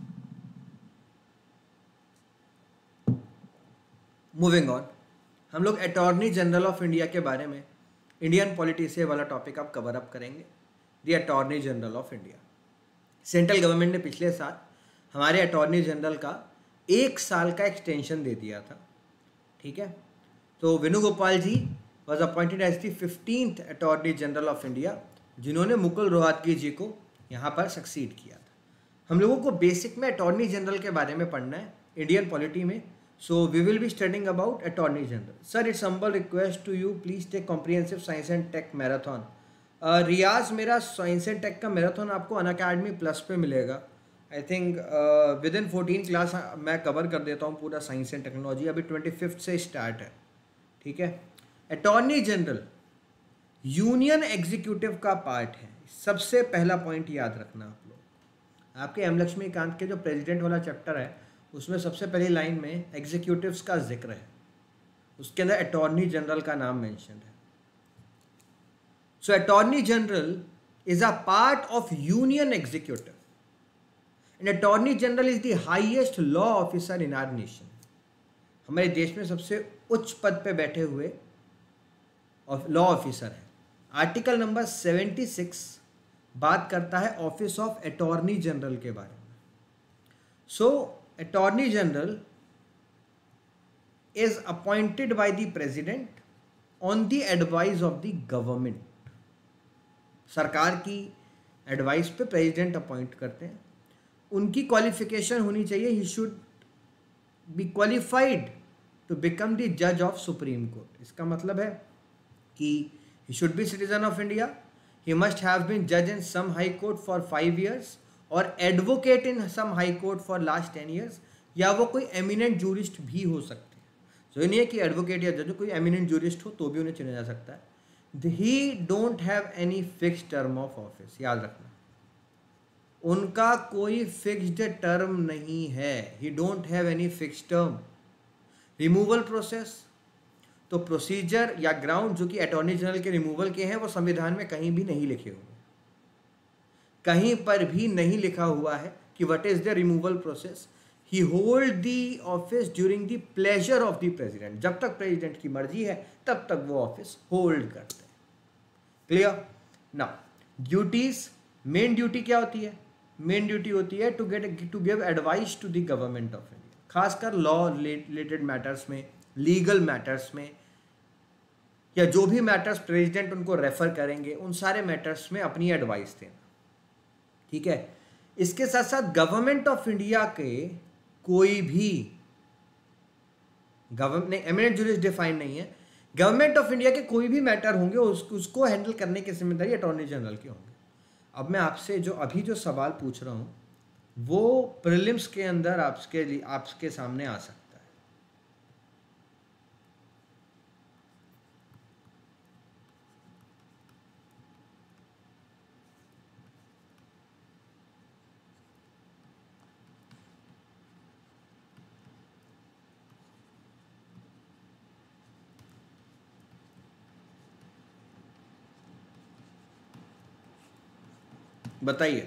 S1: मूविंग ऑन, हम लोग अटॉर्नी जनरल ऑफ इंडिया के बारे में, इंडियन पॉलिटी से वाला टॉपिक आप कवर अप करेंगे। The attorney general of India, central government ने पिछले साल हमारे अटॉर्नी जनरल का 1 साल का एक्सटेंशन दे दिया था। ठीक है, तो Venugopal ji was appointed as the 15th attorney general of India, जिन्होंने मुकुल रोहतगी जी को यहाँ पर सक्सीड किया था। हम लोगों को बेसिक में अटॉर्नी जनरल के बारे में पढ़ना है इंडियन पॉलिटी में। So we will be studying about attorney general. Sir, it's humble request to you, please take comprehensive science and tech marathon. Riyaz, मेरा साइंस एंड टेक का मैराथन आपको अनअकैडमी प्लस पे मिलेगा। I think within 14 class मैं कवर कर देता हूँ पूरा साइंस एंड टेक्नोलॉजी। अभी 25th से स्टार्ट है। ठीक है, अटॉर्नी जनरल यूनियन एग्जीक्यूटिव का पार्ट है। सबसे पहला पॉइंट याद रखना आप लोग, आपके एम लक्ष्मीकांत के जो प्रेसिडेंट वाला चैप्टर है उसमें सबसे पहली लाइन में एग्जीक्यूटिव्स का जिक्र है, उसके अंदर अटॉर्नी जनरल का नाम मेंशन है। So attorney general is a part of union executive and attorney general is the highest law officer in our nation. हमारे देश में सबसे उच्च पद पे बैठे हुए लॉ ऑफिसर है। आर्टिकल नंबर 76 बात करता है ऑफिस ऑफ अटॉर्नी जनरल के बारे में। So attorney general is appointed by the president on the advice of the government. सरकार की एडवाइस पे प्रेसिडेंट अपॉइंट करते हैं। उनकी क्वालिफिकेशन होनी चाहिए, he should be qualified to become the जज ऑफ सुप्रीम कोर्ट। इसका मतलब है कि he should be citizen of India, he must have been judge in some high court for 5 years और advocate in some high court for last 10 years, या वो कोई eminent jurist भी हो सकते हैं। तो ये नहीं है कि advocate या judge कोई eminent jurist हो तो भी उन्हें चुना जा सकता है। he don't have any fixed term of office, याद रखना, उनका कोई fixed term नहीं है। he don't have any fixed term। removal process, तो प्रोसीजर या ग्राउंड जो कि अटॉर्नी जनरल के रिमूवल के हैं वो संविधान में कहीं भी नहीं लिखे हुए, कहीं पर भी नहीं लिखा हुआ है कि what is the removal process. He hold the office during the pleasure of the president. जब तक प्रेसिडेंट की मर्जी है तब तक वो ऑफिस होल्ड करते हैं। Clear? Now duties, main duty क्या होती है? मेन ड्यूटी होती है to give advice to the government of India, खासकर लॉ रिलेटेड मैटर्स में, लीगल मैटर्स में, या जो भी मैटर्स प्रेसिडेंट उनको रेफर करेंगे उन सारे मैटर्स में अपनी एडवाइस देना। ठीक है, इसके साथ साथ गवर्नमेंट ऑफ इंडिया के कोई भी गवर्नमेंट, एमिनेंट जूरिस डिफाइन नहीं है, गवर्नमेंट ऑफ इंडिया के कोई भी मैटर होंगे उसको हैंडल करने की जिम्मेदारी अटॉर्नी जनरल की होंगी। अब मैं आपसे जो अभी जो सवाल पूछ रहा हूँ वो प्रीलिम्स के अंदर आपके सामने आ सकता है। बताइए।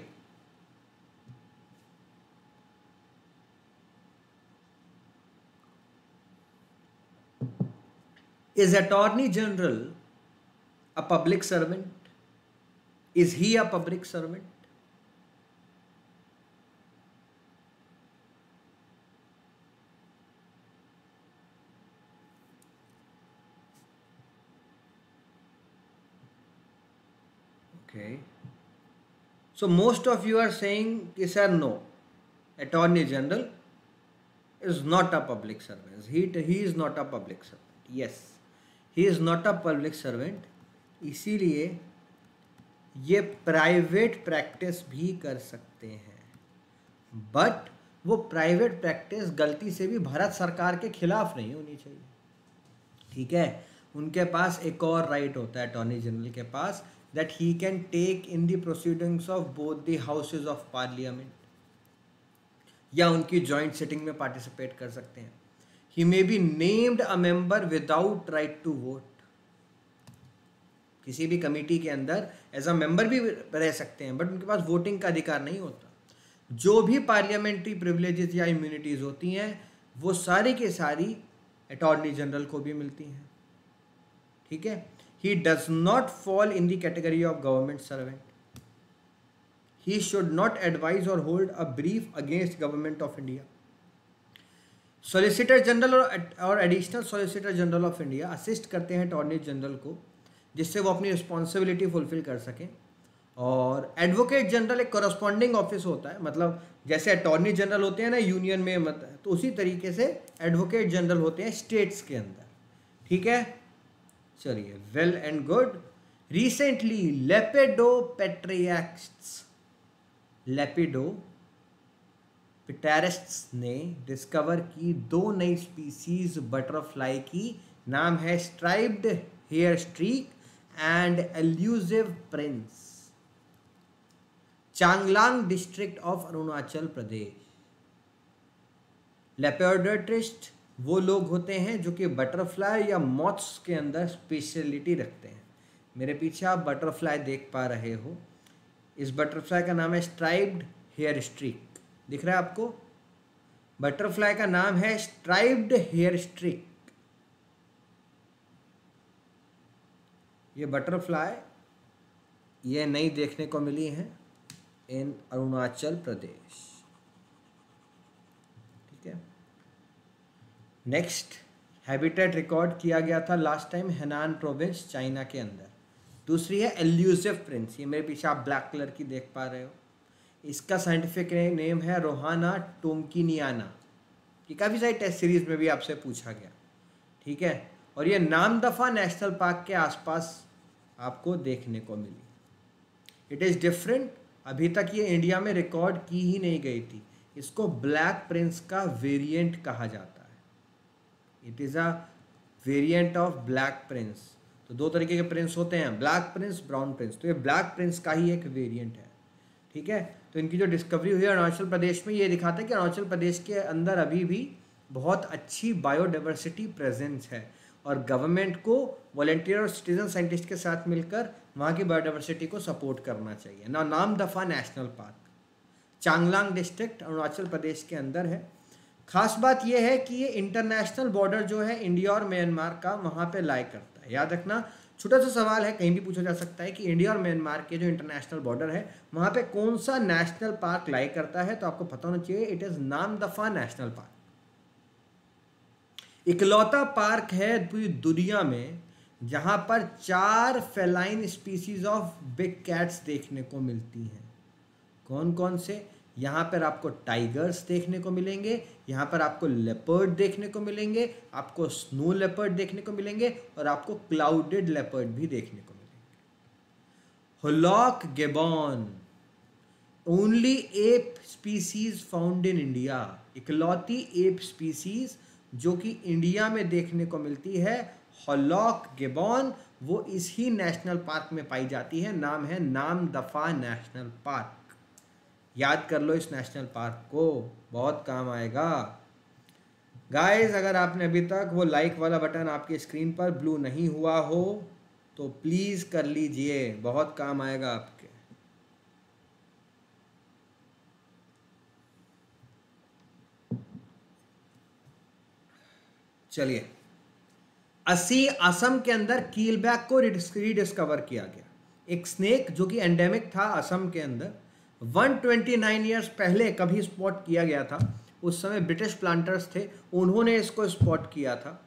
S1: Is attorney general a public servant? Is he a public servant? Okay, so most of you are saying कि sir no, attorney general is not a public servant. He is not a public servant. Yes, he is not a public servant. इसीलिए ये प्राइवेट प्रैक्टिस भी कर सकते हैं, बट वो प्राइवेट प्रैक्टिस गलती से भी भारत सरकार के खिलाफ नहीं होनी चाहिए। ठीक है, उनके पास एक और राइट होता है अटॉर्नी जनरल के पास, that he can take in the proceedings of both the houses of parliament, या उनकी जॉइंट सिटिंग में पार्टिसिपेट कर सकते हैं। He may be named a member without right to vote, किसी भी कमेटी के अंदर एज अ मेंबर भी रह सकते हैं, बट उनके पास वोटिंग का अधिकार नहीं होता। जो भी पार्लियामेंट्री प्रिविलेजेस या इम्यूनिटीज होती हैं वो सारी के सारी अटॉर्नी जनरल को भी मिलती हैं। ठीक है, he does not fall in the category of government servant. He should not advise or hold a brief against government of India. Solicitor General और additional solicitor general of India assist करते हैं अटॉर्नी जनरल को, जिससे वो अपनी रिस्पॉन्सिबिलिटी फुलफिल कर सकें। और एडवोकेट जनरल एक करस्पॉन्डिंग ऑफिस होता है, मतलब जैसे अटॉर्नी जनरल होते हैं ना यूनियन में, मतलब तो उसी तरीके से एडवोकेट जनरल होते हैं स्टेट्स के अंदर। ठीक है, चलिए, well and good. Recently lepidopterists ने डिस्कवर की 2 नई स्पीसीज बटरफ्लाई की, नाम है striped hairstreak and elusive prince, Changlang district of Arunachal Pradesh. Lepidopterist वो लोग होते हैं जो कि बटरफ्लाई या मॉथ्स के अंदर स्पेशलिटी रखते हैं। मेरे पीछे आप बटरफ्लाई देख पा रहे हो, इस बटरफ्लाई का नाम है स्ट्राइप्ड हेयर स्ट्रीक, दिख रहा है आपको? बटरफ्लाई का नाम है स्ट्राइप्ड हेयर स्ट्रीक। ये बटरफ्लाई ये नई देखने को मिली है इन अरुणाचल प्रदेश। ठीक है, नेक्स्ट हैबिटेट रिकॉर्ड किया गया था last time Henan province China के अंदर। दूसरी है एल्यूसिव प्रिंस, ये मेरे पीछे आप ब्लैक कलर की देख पा रहे हो। इसका साइंटिफिक नेम है रोहाना टोमकिनियाना। ये काफ़ी सारी टेस्ट सीरीज में भी आपसे पूछा गया। ठीक है, और ये नामदफा नेशनल पार्क के आसपास आपको देखने को मिली। इट इज़ डिफरेंट, अभी तक ये इंडिया में रिकॉर्ड की ही नहीं गई थी। इसको ब्लैक प्रिंस का वेरिएंट कहा जाता है। It is a variant of black prince. तो 2 तरीके के प्रिंस होते हैं, ब्लैक प्रिंस, ब्राउन प्रिंस। तो ये ब्लैक प्रिंस का ही एक वेरिएंट है। ठीक है, तो इनकी जो डिस्कवरी हुई अरुणाचल प्रदेश में, ये दिखाता है कि अरुणाचल प्रदेश के अंदर अभी भी बहुत अच्छी बायोडाइवर्सिटी प्रेजेंस है, और गवर्नमेंट को वॉलंटियर और सिटीजन साइंटिस्ट के साथ मिलकर वहाँ की बायोडाइवर्सिटी को सपोर्ट करना चाहिए। Namdapha national park Changlang district Arunachal Pradesh के अंदर है। खास बात यह है कि ये इंटरनेशनल बॉर्डर जो है इंडिया और म्यांमार का वहाँ पे लाई करता है। याद रखना, छोटा सा सवाल है, कहीं भी पूछा जा सकता है कि इंडिया और म्यांमार के जो इंटरनेशनल बॉर्डर है वहाँ पे कौन सा नेशनल पार्क लाई करता है, तो आपको पता होना चाहिए it is Namdapha national park. इकलौता पार्क है पूरी दुनिया में जहाँ पर 4 feline species of big cats देखने को मिलती हैं। कौन कौन से? यहाँ पर आपको टाइगर्स देखने को मिलेंगे, यहाँ पर आपको लेपर्ड देखने को मिलेंगे, आपको स्नो लेपर्ड देखने को मिलेंगे, और आपको क्लाउडेड लेपर्ड भी देखने को मिलेंगे। Hoolock gibbon, only ape species found in India, इकलौती एप स्पीसीज जो कि इंडिया में देखने को मिलती है, हुलॉक गिबॉन, वो इसी नेशनल पार्क में पाई जाती है। नाम है नामदफा नेशनल पार्क। याद कर लो इस नेशनल पार्क को, बहुत काम आएगा। गाइस, अगर आपने अभी तक वो लाइक वाला बटन आपकी स्क्रीन पर ब्लू नहीं हुआ हो तो प्लीज़ कर लीजिए, बहुत काम आएगा आपके। चलिए, असम के अंदर कीलबैक को रीडिस्कवर किया गया। एक स्नेक जो कि एंडेमिक था असम के अंदर, 129 ईयर्स पहले कभी स्पॉट किया गया था। उस समय ब्रिटिश प्लांटर्स थे, उन्होंने इसको स्पॉट किया था।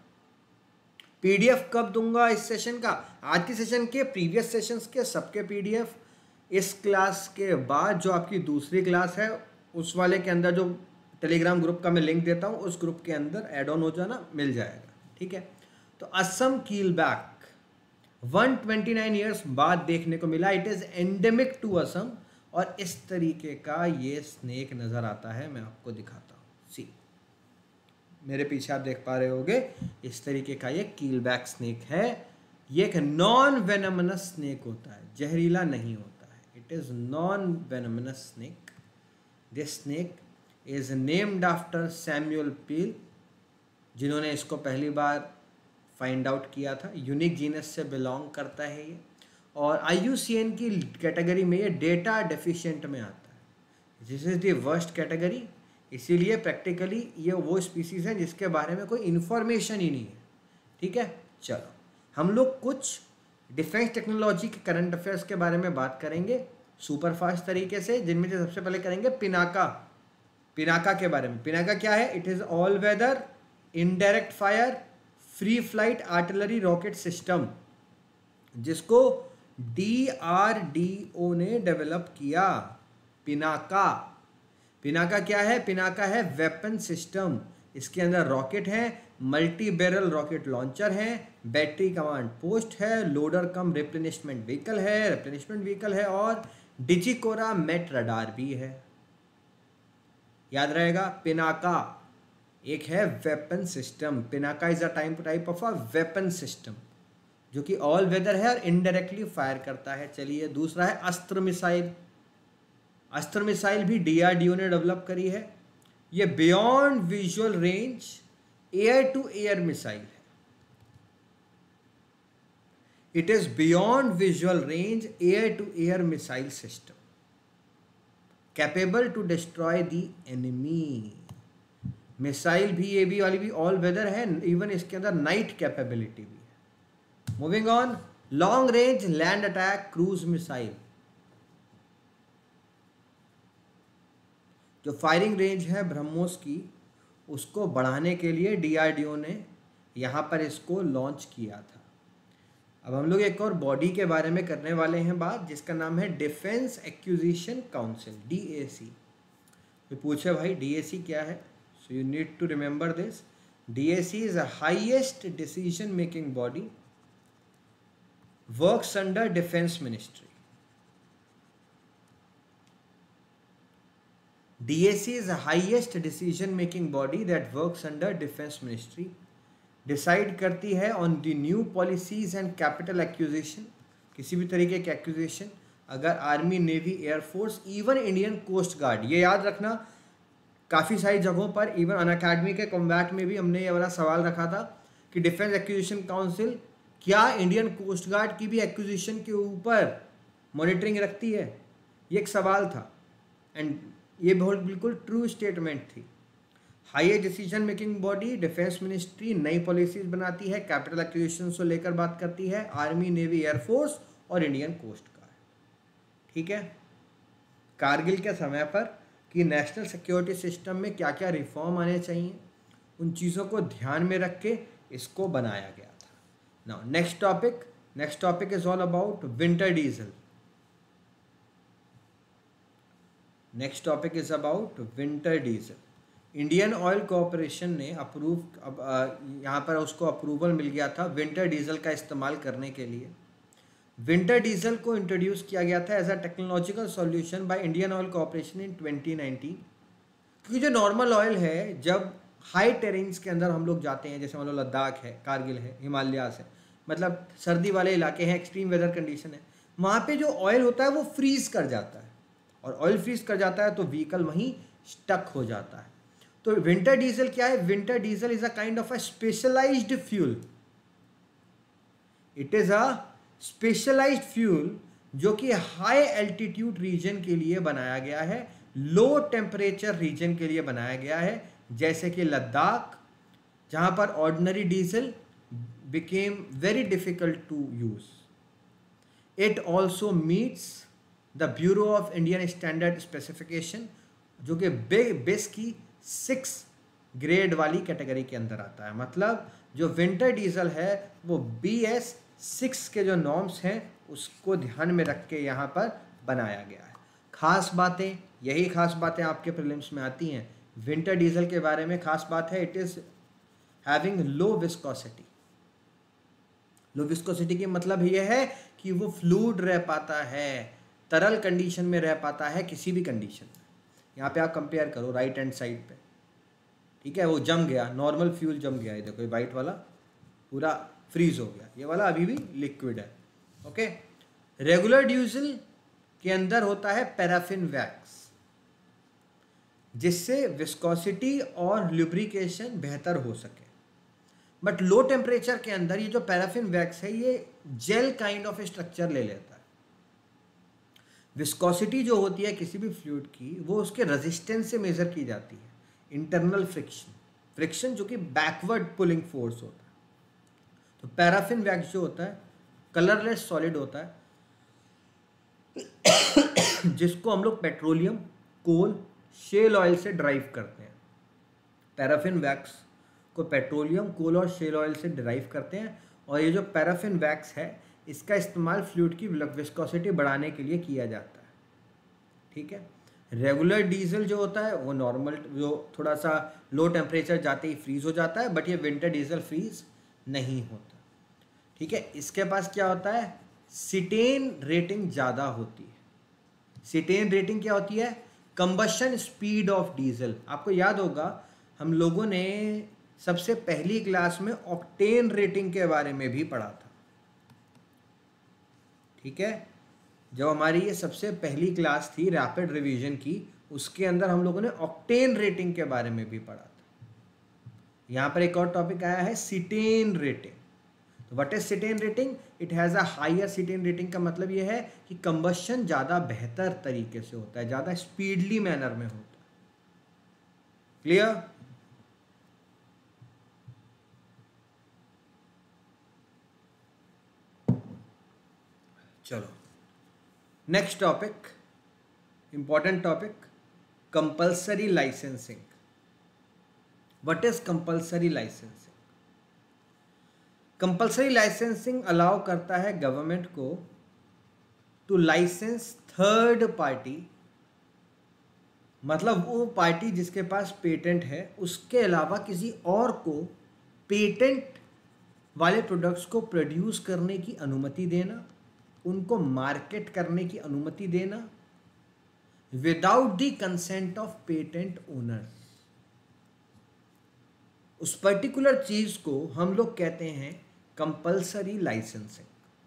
S1: पीडीएफ कब दूंगा इस सेशन का? आज के सेशन के, प्रीवियस सेशंस के, सबके पीडीएफ इस क्लास के बाद जो आपकी दूसरी क्लास है उस वाले के अंदर जो टेलीग्राम ग्रुप का मैं लिंक देता हूँ उस ग्रुप के अंदर ऐड ऑन हो जाना, मिल जाएगा। ठीक है, तो असम कीलबैक 129 ईयर्स बाद देखने को मिला। It is endemic to Assam और इस तरीके का ये स्नेक नज़र आता है। मैं आपको दिखाता हूँ, सी मेरे पीछे आप देख पा रहे होगे, इस तरीके का ये कीलबैक स्नेक है। ये एक नॉन वेनमनस स्नेक होता है, जहरीला नहीं होता है। It is non venomous snake. This snake is named after Samuel Peal, जिन्होंने इसको पहली बार फाइंड आउट किया था। यूनिक जीनस से बिलोंग करता है ये, और IUCN की कैटेगरी में ये डेटा डेफिशिएंट में आता है। This is the worst category, इसीलिए प्रैक्टिकली ये वो स्पीसीज़ है जिसके बारे में कोई इन्फॉर्मेशन ही नहीं है। ठीक है, चलो हम लोग कुछ डिफेंस टेक्नोलॉजी के करंट अफेयर्स के बारे में बात करेंगे सुपर फास्ट तरीके से, जिनमें से सबसे पहले करेंगे पिनाका। पिनाका के बारे में। पिनाका क्या है? It is all weather indirect fire free flight artillery rocket system, जिसको DRDO ने डेवलप किया। पिनाका, पिनाका क्या है? पिनाका है वेपन सिस्टम। इसके अंदर रॉकेट है, मल्टी बैरल रॉकेट लॉन्चर है, बैटरी कमांड पोस्ट है, लोडर कम रिप्लेनिशमेंट व्हीकल है और डिजिकोरा मेट रडार भी है। याद रहेगा, पिनाका एक है weapon system. Pinaka is a type of a weapon system जो कि ऑल वेदर है और इनडायरेक्टली फायर करता है। चलिए, दूसरा है अस्त्र मिसाइल। अस्त्र मिसाइल भी DRDO ने डेवलप करी है। ये beyond visual range air to air missile है। It is beyond visual range air to air missile system capable to destroy the enemy. Missile भी ये भी वाली भी ऑल वेदर है, इवन इसके अंदर नाइट कैपेबिलिटी भी है। Moving on, long range land attack cruise missile. जो फायरिंग रेंज है ब्रह्मोस की, उसको बढ़ाने के लिए DRDO ने यहाँ पर इसको लॉन्च किया था। अब हम लोग एक और बॉडी के बारे में करने वाले हैं बात, जिसका नाम है डिफेंस एक्विजिशन काउंसिल, DAC। तो पूछे भाई DAC क्या है? So you need to remember this. DAC is the highest decision making body, works under Defense Ministry. DAC is the highest decision making body that works under Defense Ministry. Decide करती है on the new policies and capital acquisition, किसी भी तरीके के acquisition, अगर army, navy, air force, even Indian coast guard. ये याद रखना, काफ़ी सारी जगहों पर इवन अनअकैडमी के कॉम्बैट में भी हमने ये वाला सवाल रखा था कि डिफेंस एक्विजिशन काउंसिल क्या इंडियन कोस्ट गार्ड की भी एक्विजिशन के ऊपर मॉनिटरिंग रखती है? ये एक सवाल था एंड ये बहुत बिल्कुल ट्रू स्टेटमेंट थी। Highest decision making body defence ministry नई पॉलिसीज बनाती है, कैपिटल एक्विजिशन को लेकर बात करती है, आर्मी, नेवी, एयरफोर्स और इंडियन कोस्ट गार्ड। ठीक है, कारगिल के समय पर कि नेशनल सिक्योरिटी सिस्टम में क्या क्या रिफॉर्म आने चाहिए, उन चीज़ों को ध्यान में रख के इसको बनाया गया था। Now next topic is all about winter diesel. Next topic is about winter diesel. Indian Oil Corporation ने यहाँ पर उसको अप्रूवल मिल गया था विंटर डीजल का इस्तेमाल करने के लिए। विंटर डीजल को इंट्रोड्यूस किया गया था as a technological solution by Indian Oil Corporation in 2019। क्योंकि जो नॉर्मल ऑयल है, जब हाई टेरेन्स के अंदर हम लोग जाते हैं, जैसे मान लो लद्दाख है, कारगिल है, हिमालयास है, मतलब सर्दी वाले इलाके हैं, एक्सट्रीम वेदर कंडीशन है, वहाँ पे जो ऑयल होता है वो फ्रीज कर जाता है, और ऑयल फ्रीज कर जाता है तो व्हीकल वहीं स्टक हो जाता है। तो विंटर डीजल क्या है? Winter diesel is a kind of a specialised fuel. It is a specialised fuel जो कि हाई एल्टीट्यूड रीजन के लिए बनाया गया है, लो टेम्परेचर रीजन के लिए बनाया गया है, जैसे कि लद्दाख, जहाँ पर ordinary diesel became very difficult to use. It also meets the Bureau of Indian Standard Specification, जो कि बेस की 6 ग्रेड वाली कैटेगरी के अंदर आता है। मतलब जो विंटर डीजल है वो BS 6 के जो नॉर्म्स हैं उसको ध्यान में रख के यहाँ पर बनाया गया है। खास बातें, यही खास बातें आपके प्रीलिम्स में आती हैं। विंटर डीजल के बारे में खास बात है, it is having low viscosity. Low viscosity की मतलब ये है कि वो फ्लूइड रह पाता है, तरल कंडीशन में रह पाता है किसी भी कंडीशन में। यहाँ पे आप कंपेयर करो राइट हैंड साइड पे, ठीक है, वो जम गया, नॉर्मल फ्यूल जम गया, ये देखो ये वाइट वाला पूरा फ्रीज हो गया, ये वाला अभी भी लिक्विड है। ओके, रेगुलर डीजल के अंदर होता है पैराफिन वैक्स, जिससे विस्कोसिटी और लुब्रिकेशन बेहतर हो सके। बट लो टेम्परेचर के अंदर ये जो पैराफिन वैक्स है ये जेल काइंड ऑफ स्ट्रक्चर ले लेता है। विस्कोसिटी जो होती है किसी भी फ्लूइड की, वो उसके रेजिस्टेंस से मेजर की जाती है। इंटरनल फ्रिक्शन जो कि बैकवर्ड पुलिंग फोर्स होता है। तो पैराफिन वैक्स जो होता है कलरलेस सॉलिड होता है, जिसको हम लोग पेट्रोलियम, कोल, शेल ऑयल से ड्राइव करते हैं। पैराफिन वैक्स को पेट्रोलियम, कोल और शेल ऑयल से ड्राइव करते हैं। और ये जो पैराफिन वैक्स है इसका इस्तेमाल फ्लूइड की विस्कोसिटी बढ़ाने के लिए किया जाता है। ठीक है, रेगुलर डीजल जो होता है वो नॉर्मल, जो थोड़ा सा लो टेम्परेचर जाते ही फ्रीज हो जाता है, बट ये विंटर डीजल फ्रीज नहीं होता। ठीक है, इसके पास क्या होता है, सीटेन रेटिंग ज़्यादा होती है। सीटेन रेटिंग क्या होती है, कंबशन स्पीड ऑफ डीजल। आपको याद होगा हम लोगों ने सबसे पहली क्लास में ऑक्टेन रेटिंग के बारे में भी पढ़ा था। ठीक है, जब हमारी ये सबसे पहली क्लास थी रैपिड रिवीजन की, उसके अंदर हम लोगों ने ऑक्टेन रेटिंग के बारे में भी पढ़ा था। यहाँ पर एक और टॉपिक आया है सीटेन रेटिंग। तो what is cetane rating, it has a higher cetane rating का मतलब ये है कि कंबशन ज़्यादा बेहतर तरीके से होता है, ज़्यादा स्पीडली मैनर में होता है। क्लियर? चलो next topic, important topic, compulsory licensing. What is compulsory licensing? Compulsory licensing allow करता है गवर्नमेंट को टू लाइसेंस थर्ड पार्टी, मतलब वो पार्टी जिसके पास पेटेंट है उसके अलावा किसी और को पेटेंट वाले प्रोडक्ट्स को प्रोड्यूस करने की अनुमति देना, उनको मार्केट करने की अनुमति देना without the consent of patent owners. उस पर्टिकुलर चीज को हम लोग कहते हैं कंपल्सरी लाइसेंसिंग।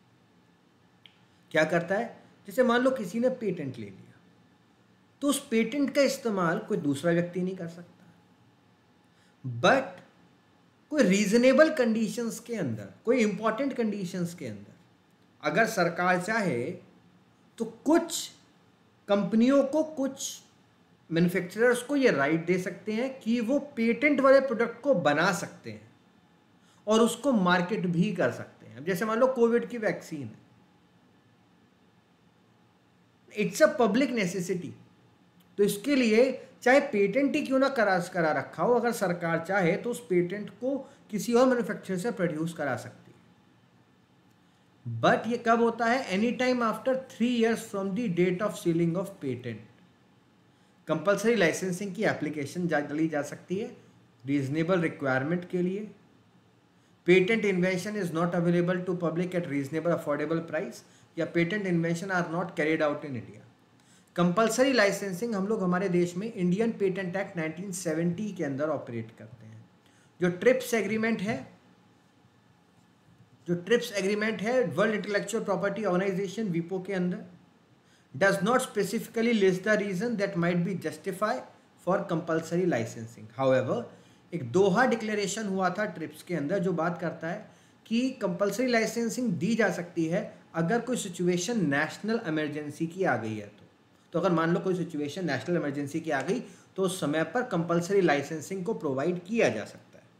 S1: क्या करता है, जैसे मान लो किसी ने पेटेंट ले लिया, तो उस पेटेंट का इस्तेमाल कोई दूसरा व्यक्ति नहीं कर सकता, बट कोई रीजनेबल कंडीशंस के अंदर, कोई इंपॉर्टेंट कंडीशंस के अंदर अगर सरकार चाहे तो कुछ कंपनियों को, कुछ मैन्युफैक्चरर्स को ये राइट दे सकते हैं कि वो पेटेंट वाले प्रोडक्ट को बना सकते हैं और उसको मार्केट भी कर सकते हैं। अब जैसे मान लो कोविड की वैक्सीन है, इट्स अ पब्लिक नेसेसिटी, तो इसके लिए चाहे पेटेंट ही क्यों ना करा रखा हो, अगर सरकार चाहे तो उस पेटेंट को किसी और मैन्युफैक्चरर से प्रोड्यूस करा सकती है। बट ये कब होता है, any time after 3 years from the date of sealing of patent. Compulsory licensing की एप्लीकेशन डाली जा सकती है रीजनेबल रिक्वायरमेंट के लिए। Patent invention is not available to public at reasonable affordable price, या patent invention are not carried out in India. Compulsory licensing हम लोग हमारे देश में इंडियन पेटेंट एक्ट 1970 के अंदर ऑपरेट करते हैं। जो ट्रिप्स एग्रीमेंट है, वर्ल्ड इंटेलेक्चुअल प्रॉपर्टी ऑर्गेनाइजेशन वीपो के अंदर, does not specifically list the reason that might be justify for compulsory licensing. However, एक दोहा डिक्लेरेशन हुआ था ट्रिप्स के अंदर जो बात करता है कि कंपल्सरी लाइसेंसिंग दी जा सकती है अगर कोई सिचुएशन नेशनल इमरजेंसी की आ गई है। तो अगर मान लो कोई सिचुएशन नेशनल इमरजेंसी की आ गई तो उस समय पर कंपल्सरी लाइसेंसिंग को प्रोवाइड किया जा सकता है।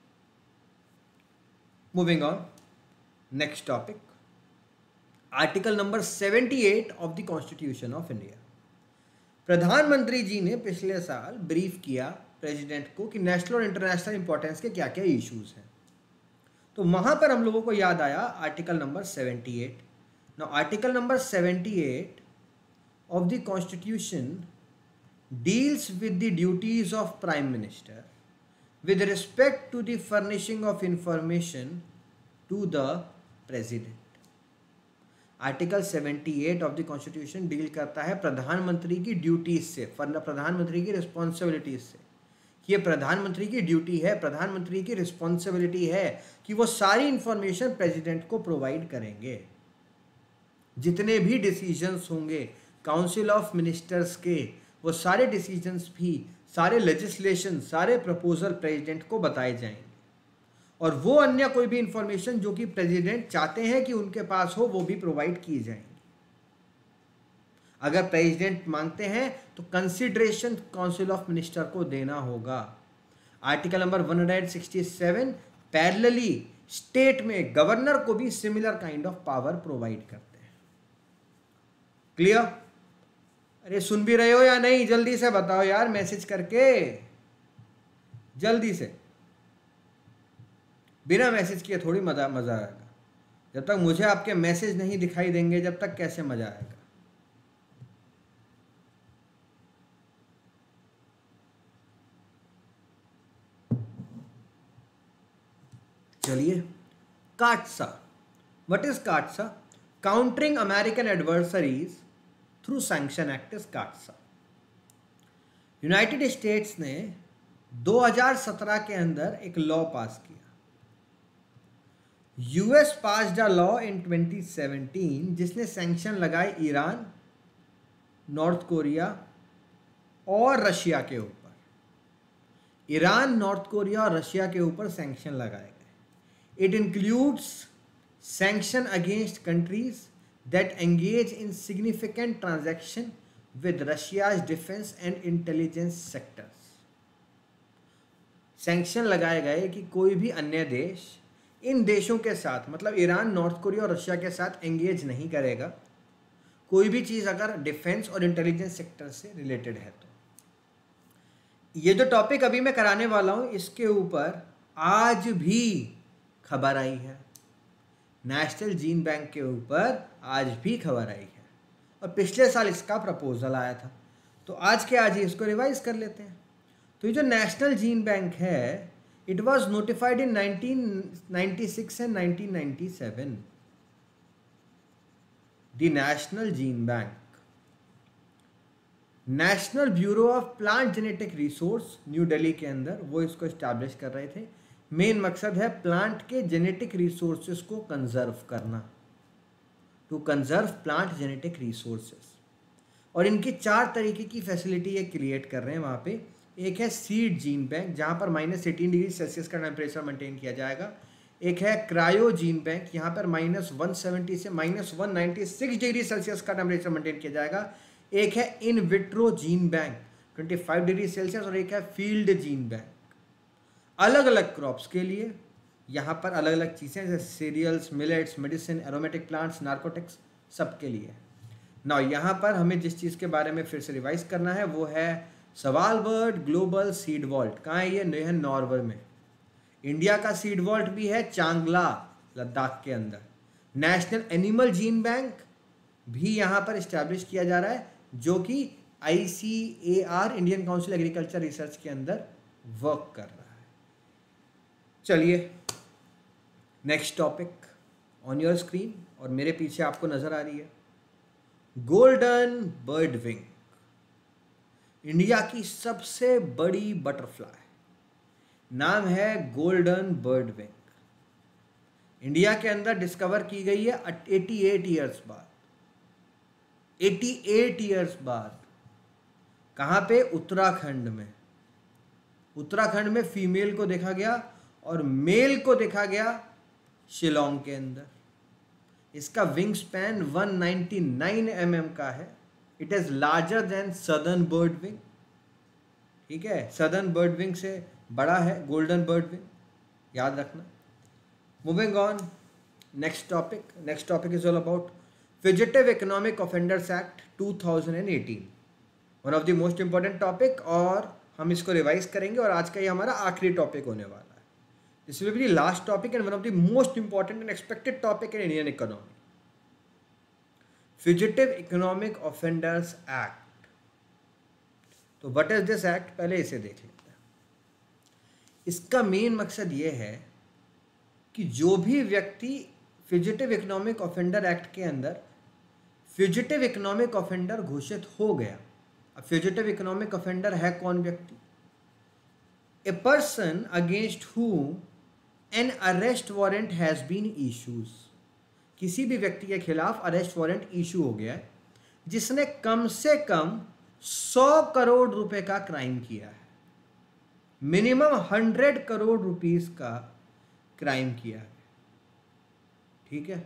S1: Moving on, next topic, article number 78 of the constitution of India. प्रधानमंत्री जी ने पिछले साल ब्रीफ किया प्रेसिडेंट को कि नेशनल और इंटरनेशनल इंपॉर्टेंस के क्या क्या इश्यूज हैं। तो वहां पर हम लोगों को याद आया article number 78। Now article number 78 of the Constitution deals with the duties of Prime Minister with respect to the furnishing of information to the President. Article 78 of the constitution deal करता है प्रधानमंत्री की ड्यूटीज से, प्रधानमंत्री की रिस्पॉन्सिबिलिटीज से। ये प्रधानमंत्री की ड्यूटी है, प्रधानमंत्री की रिस्पॉन्सिबिलिटी है कि वो सारी इंफॉर्मेशन प्रेसिडेंट को प्रोवाइड करेंगे। जितने भी डिसीजंस होंगे काउंसिल ऑफ मिनिस्टर्स के, वो सारे डिसीजंस भी, सारे लेजिस्लेशन, सारे प्रपोजल प्रेसिडेंट को बताए जाएंगे, और वो अन्य कोई भी इंफॉर्मेशन जो कि प्रेसिडेंट चाहते हैं कि उनके पास हो वो भी प्रोवाइड की जाएंगी। अगर प्रेसिडेंट मांगते हैं तो कंसिडरेशन काउंसिल ऑफ मिनिस्टर को देना होगा। आर्टिकल नंबर 167 पैरेलली स्टेट में गवर्नर को भी similar kind of power provide करते हैं। क्लियर? अरे सुन भी रहे हो या नहीं? जल्दी से बताओ यार, मैसेज करके जल्दी से। बिना मैसेज किए थोड़ी मजा आएगा। जब तक मुझे आपके मैसेज नहीं दिखाई देंगे जब तक कैसे मजा आएगा। चलिए, CAATSA. What is CAATSA? Countering American adversaries through sanction act is CAATSA. United States ने 2017 के अंदर एक लॉ पास किया। US passed a law in 2017 जिसने सैंक्शन लगाए ईरान, नॉर्थ कोरिया और रशिया के ऊपर। ईरान, नॉर्थ कोरिया और रशिया के ऊपर सैंक्शन लगाए गए। It includes sanction against countries that engage in significant transaction with Russia's defence and intelligence sectors. Sanction लगाए गए कि कोई भी अन्य देश इन देशों के साथ, मतलब ईरान, नॉर्थ कोरिया और रशिया के साथ एंगेज नहीं करेगा कोई भी चीज़ अगर डिफेंस और इंटेलिजेंस सेक्टर से रिलेटेड है तो। ये जो टॉपिक अभी मैं कराने वाला हूँ इसके ऊपर आज भी खबर आई है। नेशनल जीन बैंक के ऊपर आज भी खबर आई है, और पिछले साल इसका प्रपोजल आया था, तो आज के आज ही इसको रिवाइज कर लेते हैं। तो ये जो नेशनल जीन बैंक है, it was notified in 1996 and 1997. The National Gene Bank, national bureau of plant genetic resource New Delhi के अंदर वो इसको इस्टेब्लिश कर रहे थे। मेन मकसद है प्लांट के जेनेटिक रिसोर्सेज को कंजर्व करना, to conserve plant genetic resources. और इनकी 4 तरीके की फैसिलिटी ये क्रिएट कर रहे हैं वहाँ पे। एक है सीड जीन बैंक जहाँ पर -18 डिग्री सेल्सियस का टेम्परेचर मेंटेन किया जाएगा। एक है क्रायो जीन बैंक, यहाँ पर -170 से -196 डिग्री सेल्सियस का टेम्परेचर मेंटेन किया जाएगा। एक है in vitro gene bank 25 degree Celsius, और एक है फील्ड जीन बैंक। अलग अलग क्रॉप्स के लिए यहाँ पर अलग अलग चीज़ें जैसे cereals, millets, medicine, aromatic plants, narcotics, सब के लिए। ना यहाँ पर हमें जिस चीज़ के बारे में फिर से रिवाइज करना है वो है सवालबर्ड ग्लोबल सीड वॉल्ट। कहाँ है ये? है नॉर्वे में। इंडिया का सीड वॉल्ट भी है चांगला, लद्दाख के अंदर। नेशनल एनिमल जीन बैंक भी यहाँ पर इस्टेब्लिश किया जा रहा है, जो कि ICAR, Indian council agriculture research के अंदर वर्क कर रहा है। चलिए, next topic on your screen, और मेरे पीछे आपको नजर आ रही है गोल्डन बर्ड विंग। इंडिया की सबसे बड़ी बटरफ्लाई, नाम है गोल्डन बर्ड विंग। इंडिया के अंदर डिस्कवर की गई है 88 ईयर्स बाद। 88 ईयर्स बाद। कहाँ पे? उत्तराखंड में। उत्तराखंड में फीमेल को देखा गया और मेल को देखा गया शिलोंग के अंदर। इसका विंग स्पैन 199 mm का है। It is larger than southern bird wing. ठीक है, सदर्न बर्ड विंग से बड़ा है गोल्डन बर्ड विंग, याद रखना। Moving on, next topic is all about fugitive economic offenders act 2018, one of the most important topic, और हम इसको रिवाइज करेंगे और आज का ये हमारा आखिरी टॉपिक होने वाला है। This will be the last topic and one of the most important and expected topic in Indian economy. Fugitive economic offenders act. तो व्हाट इज दिस एक्ट, पहले इसे देख लेते हैं। इसका मेन मकसद ये है कि जो भी व्यक्ति फ्यूजिटिव इकोनॉमिक ऑफेंडर एक्ट के अंदर फ्यूजिटिव इकोनॉमिक ऑफेंडर घोषित हो गया। अब फ्यूजिटिव इकोनॉमिक ऑफेंडर है कौन व्यक्ति? A person against whom an arrest warrant has been issues. किसी भी व्यक्ति के खिलाफ अरेस्ट वारंट इशू हो गया है जिसने कम से कम 100 करोड़ रुपए का क्राइम किया है, मिनिमम 100 करोड़ रुपीस का क्राइम किया है। ठीक है,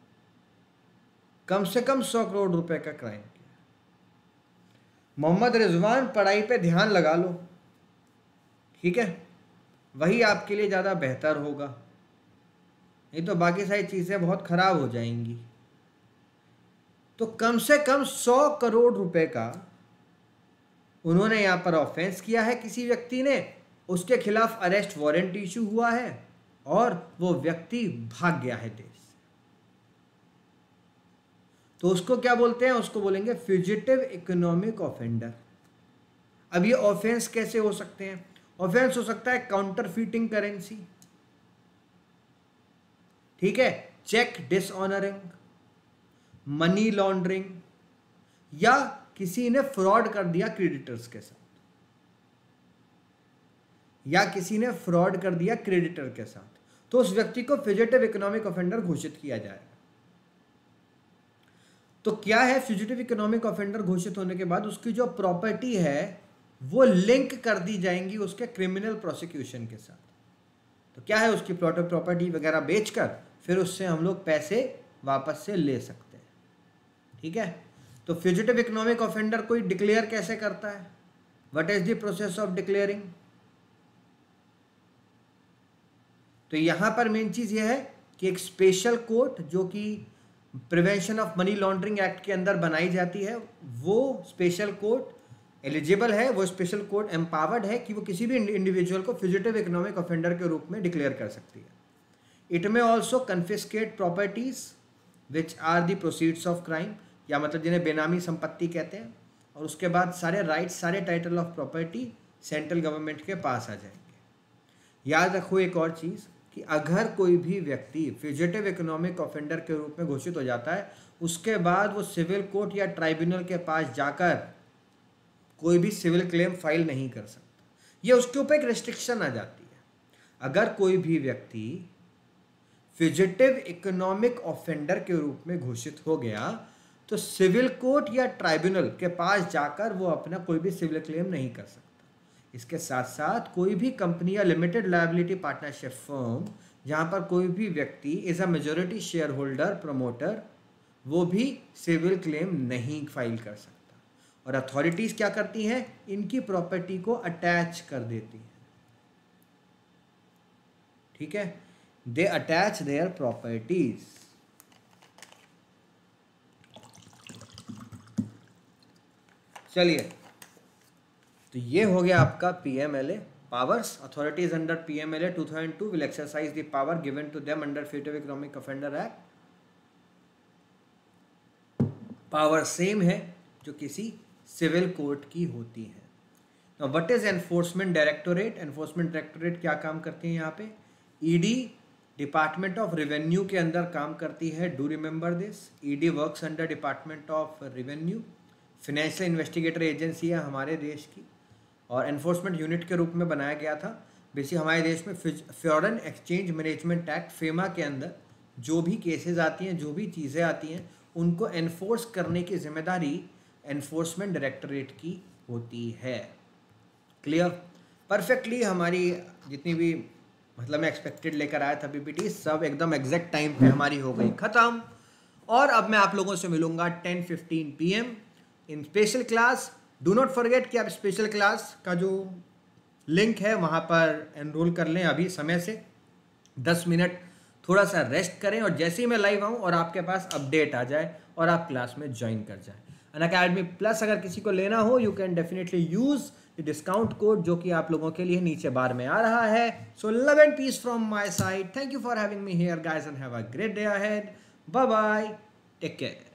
S1: कम से कम 100 करोड़ रुपए का क्राइम किया। मोहम्मद रिजवान, पढ़ाई पे ध्यान लगा लो, ठीक है, वही आपके लिए ज़्यादा बेहतर होगा, नहीं तो बाकी सारी चीज़ें बहुत ख़राब हो जाएंगी। तो कम से कम 100 करोड़ रुपए का उन्होंने यहाँ पर ऑफेंस किया है किसी व्यक्ति ने, उसके खिलाफ अरेस्ट वारंट इशू हुआ है और वो व्यक्ति भाग गया है देश से। तो उसको क्या बोलते हैं? उसको बोलेंगे फ्यूजिटिव इकोनॉमिक ऑफेंडर। अब ये ऑफेंस कैसे हो सकते हैं? ऑफेंस हो सकता है काउंटरफीटिंग करेंसी, ठीक है, चेक डिसऑनरिंग, मनी लॉन्ड्रिंग, या किसी ने फ्रॉड कर दिया क्रेडिटर्स के साथ, या किसी ने फ्रॉड कर दिया क्रेडिटर के साथ, तो उस व्यक्ति को फ्यूजिटिव इकोनॉमिक ऑफेंडर घोषित किया जाएगा। तो क्या है, फ्यूजिटिव इकोनॉमिक ऑफेंडर घोषित होने के बाद उसकी जो प्रॉपर्टी है वो लिंक कर दी जाएंगी उसके क्रिमिनल प्रोसिक्यूशन के साथ। तो क्या है, उसकी प्रॉपर्टी वगैरह बेचकर फिर उससे हम लोग पैसे वापस से ले सकते हैं। ठीक है, तो फ्यूजिटिव इकोनॉमिक ऑफेंडर कोई डिक्लेयर कैसे करता है? What is the process of declaring? तो यहां पर मेन चीज यह है कि एक स्पेशल कोर्ट जो कि prevention of money laundering act के अंदर बनाई जाती है, वो स्पेशल कोर्ट एलिजिबल है, वो स्पेशल कोर्ट एम्पावर्ड है कि वो किसी भी इंडिविजुअल को फ्यूजिटिव इकोनॉमिक ऑफेंडर के रूप में डिक्लेयर कर सकती है। It may also confiscate properties which are the proceeds of crime, या मतलब जिन्हें बेनामी संपत्ति कहते हैं, और उसके बाद सारे राइट्स, सारे title of property central government के पास आ जाएंगे। याद रखो एक और चीज़ कि अगर कोई भी व्यक्ति फ्यूजिटिव इकोनॉमिक ऑफेंडर के रूप में घोषित हो जाता है, उसके बाद वो सिविल कोर्ट या ट्राइब्यूनल के पास जाकर कोई भी सिविल क्लेम फाइल नहीं कर सकता। ये उसके ऊपर एक रेस्ट्रिक्शन आ जाती है। अगर कोई भी व्यक्ति फ्यूजिटिव इकोनॉमिक ऑफेंडर के रूप में घोषित हो गया तो सिविल कोर्ट या ट्राइब्यूनल के पास जाकर वो अपना कोई भी सिविल क्लेम नहीं कर सकता। इसके साथ साथ कोई भी कंपनी या लिमिटेड लायबिलिटी पार्टनरशिप फर्म जहाँ पर कोई भी व्यक्ति is a majority share holder promoter, वो भी सिविल क्लेम नहीं फाइल कर सकता। और अथॉरिटीज़ क्या करती हैं? इनकी प्रॉपर्टी को अटैच कर देती हैं। ठीक है, दे अटैच देयर प्रॉपर्टीज। चलिए, तो ये हो गया आपका PMLA powers. Authorities under PMLA 2002 will exercise the power given to them under fugitive economic offender act. Power same है जो किसी सिविल कोर्ट की होती है। तो what is enforcement directorate? Enforcement directorate क्या काम करती है यहाँ पे? ईडी डिपार्टमेंट ऑफ रेवेन्यू के अंदर काम करती है। Do remember this, ED works under department of revenue. Financial investigator agency है हमारे देश की और एनफोर्समेंट यूनिट के रूप में बनाया गया था। बेसिक हमारे देश में foreign exchange management act FEMA के अंदर जो भी केसेस आती हैं, जो भी चीज़ें आती हैं, उनको एनफोर्स करने की जिम्मेदारी एनफोर्समेंट डायरेक्टोरेट की होती है। क्लियर? परफेक्टली हमारी जितनी भी मतलब मैं एक्सपेक्टेड लेकर आया था पीपीटी, सब एकदम एग्जैक्ट टाइम पे हमारी हो गई ख़त्म। और अब मैं आप लोगों से मिलूंगा 10:15 PM in special class. Do not forget कि आप स्पेशल क्लास का जो लिंक है वहाँ पर एनरोल कर लें अभी समय से। 10 मिनट थोड़ा सा रेस्ट करें और जैसे ही मैं लाइव आऊँ और आपके पास अपडेट आ जाए और आप क्लास में ज्वाइन कर जाएं। अनअकैडमी प्लस अगर किसी को लेना हो, you can definitely use the discount code जो कि आप लोगों के लिए नीचे बार में आ रहा है। So love and peace from my side. Thank you for having me here guys and have a great day ahead. Bye bye, take care.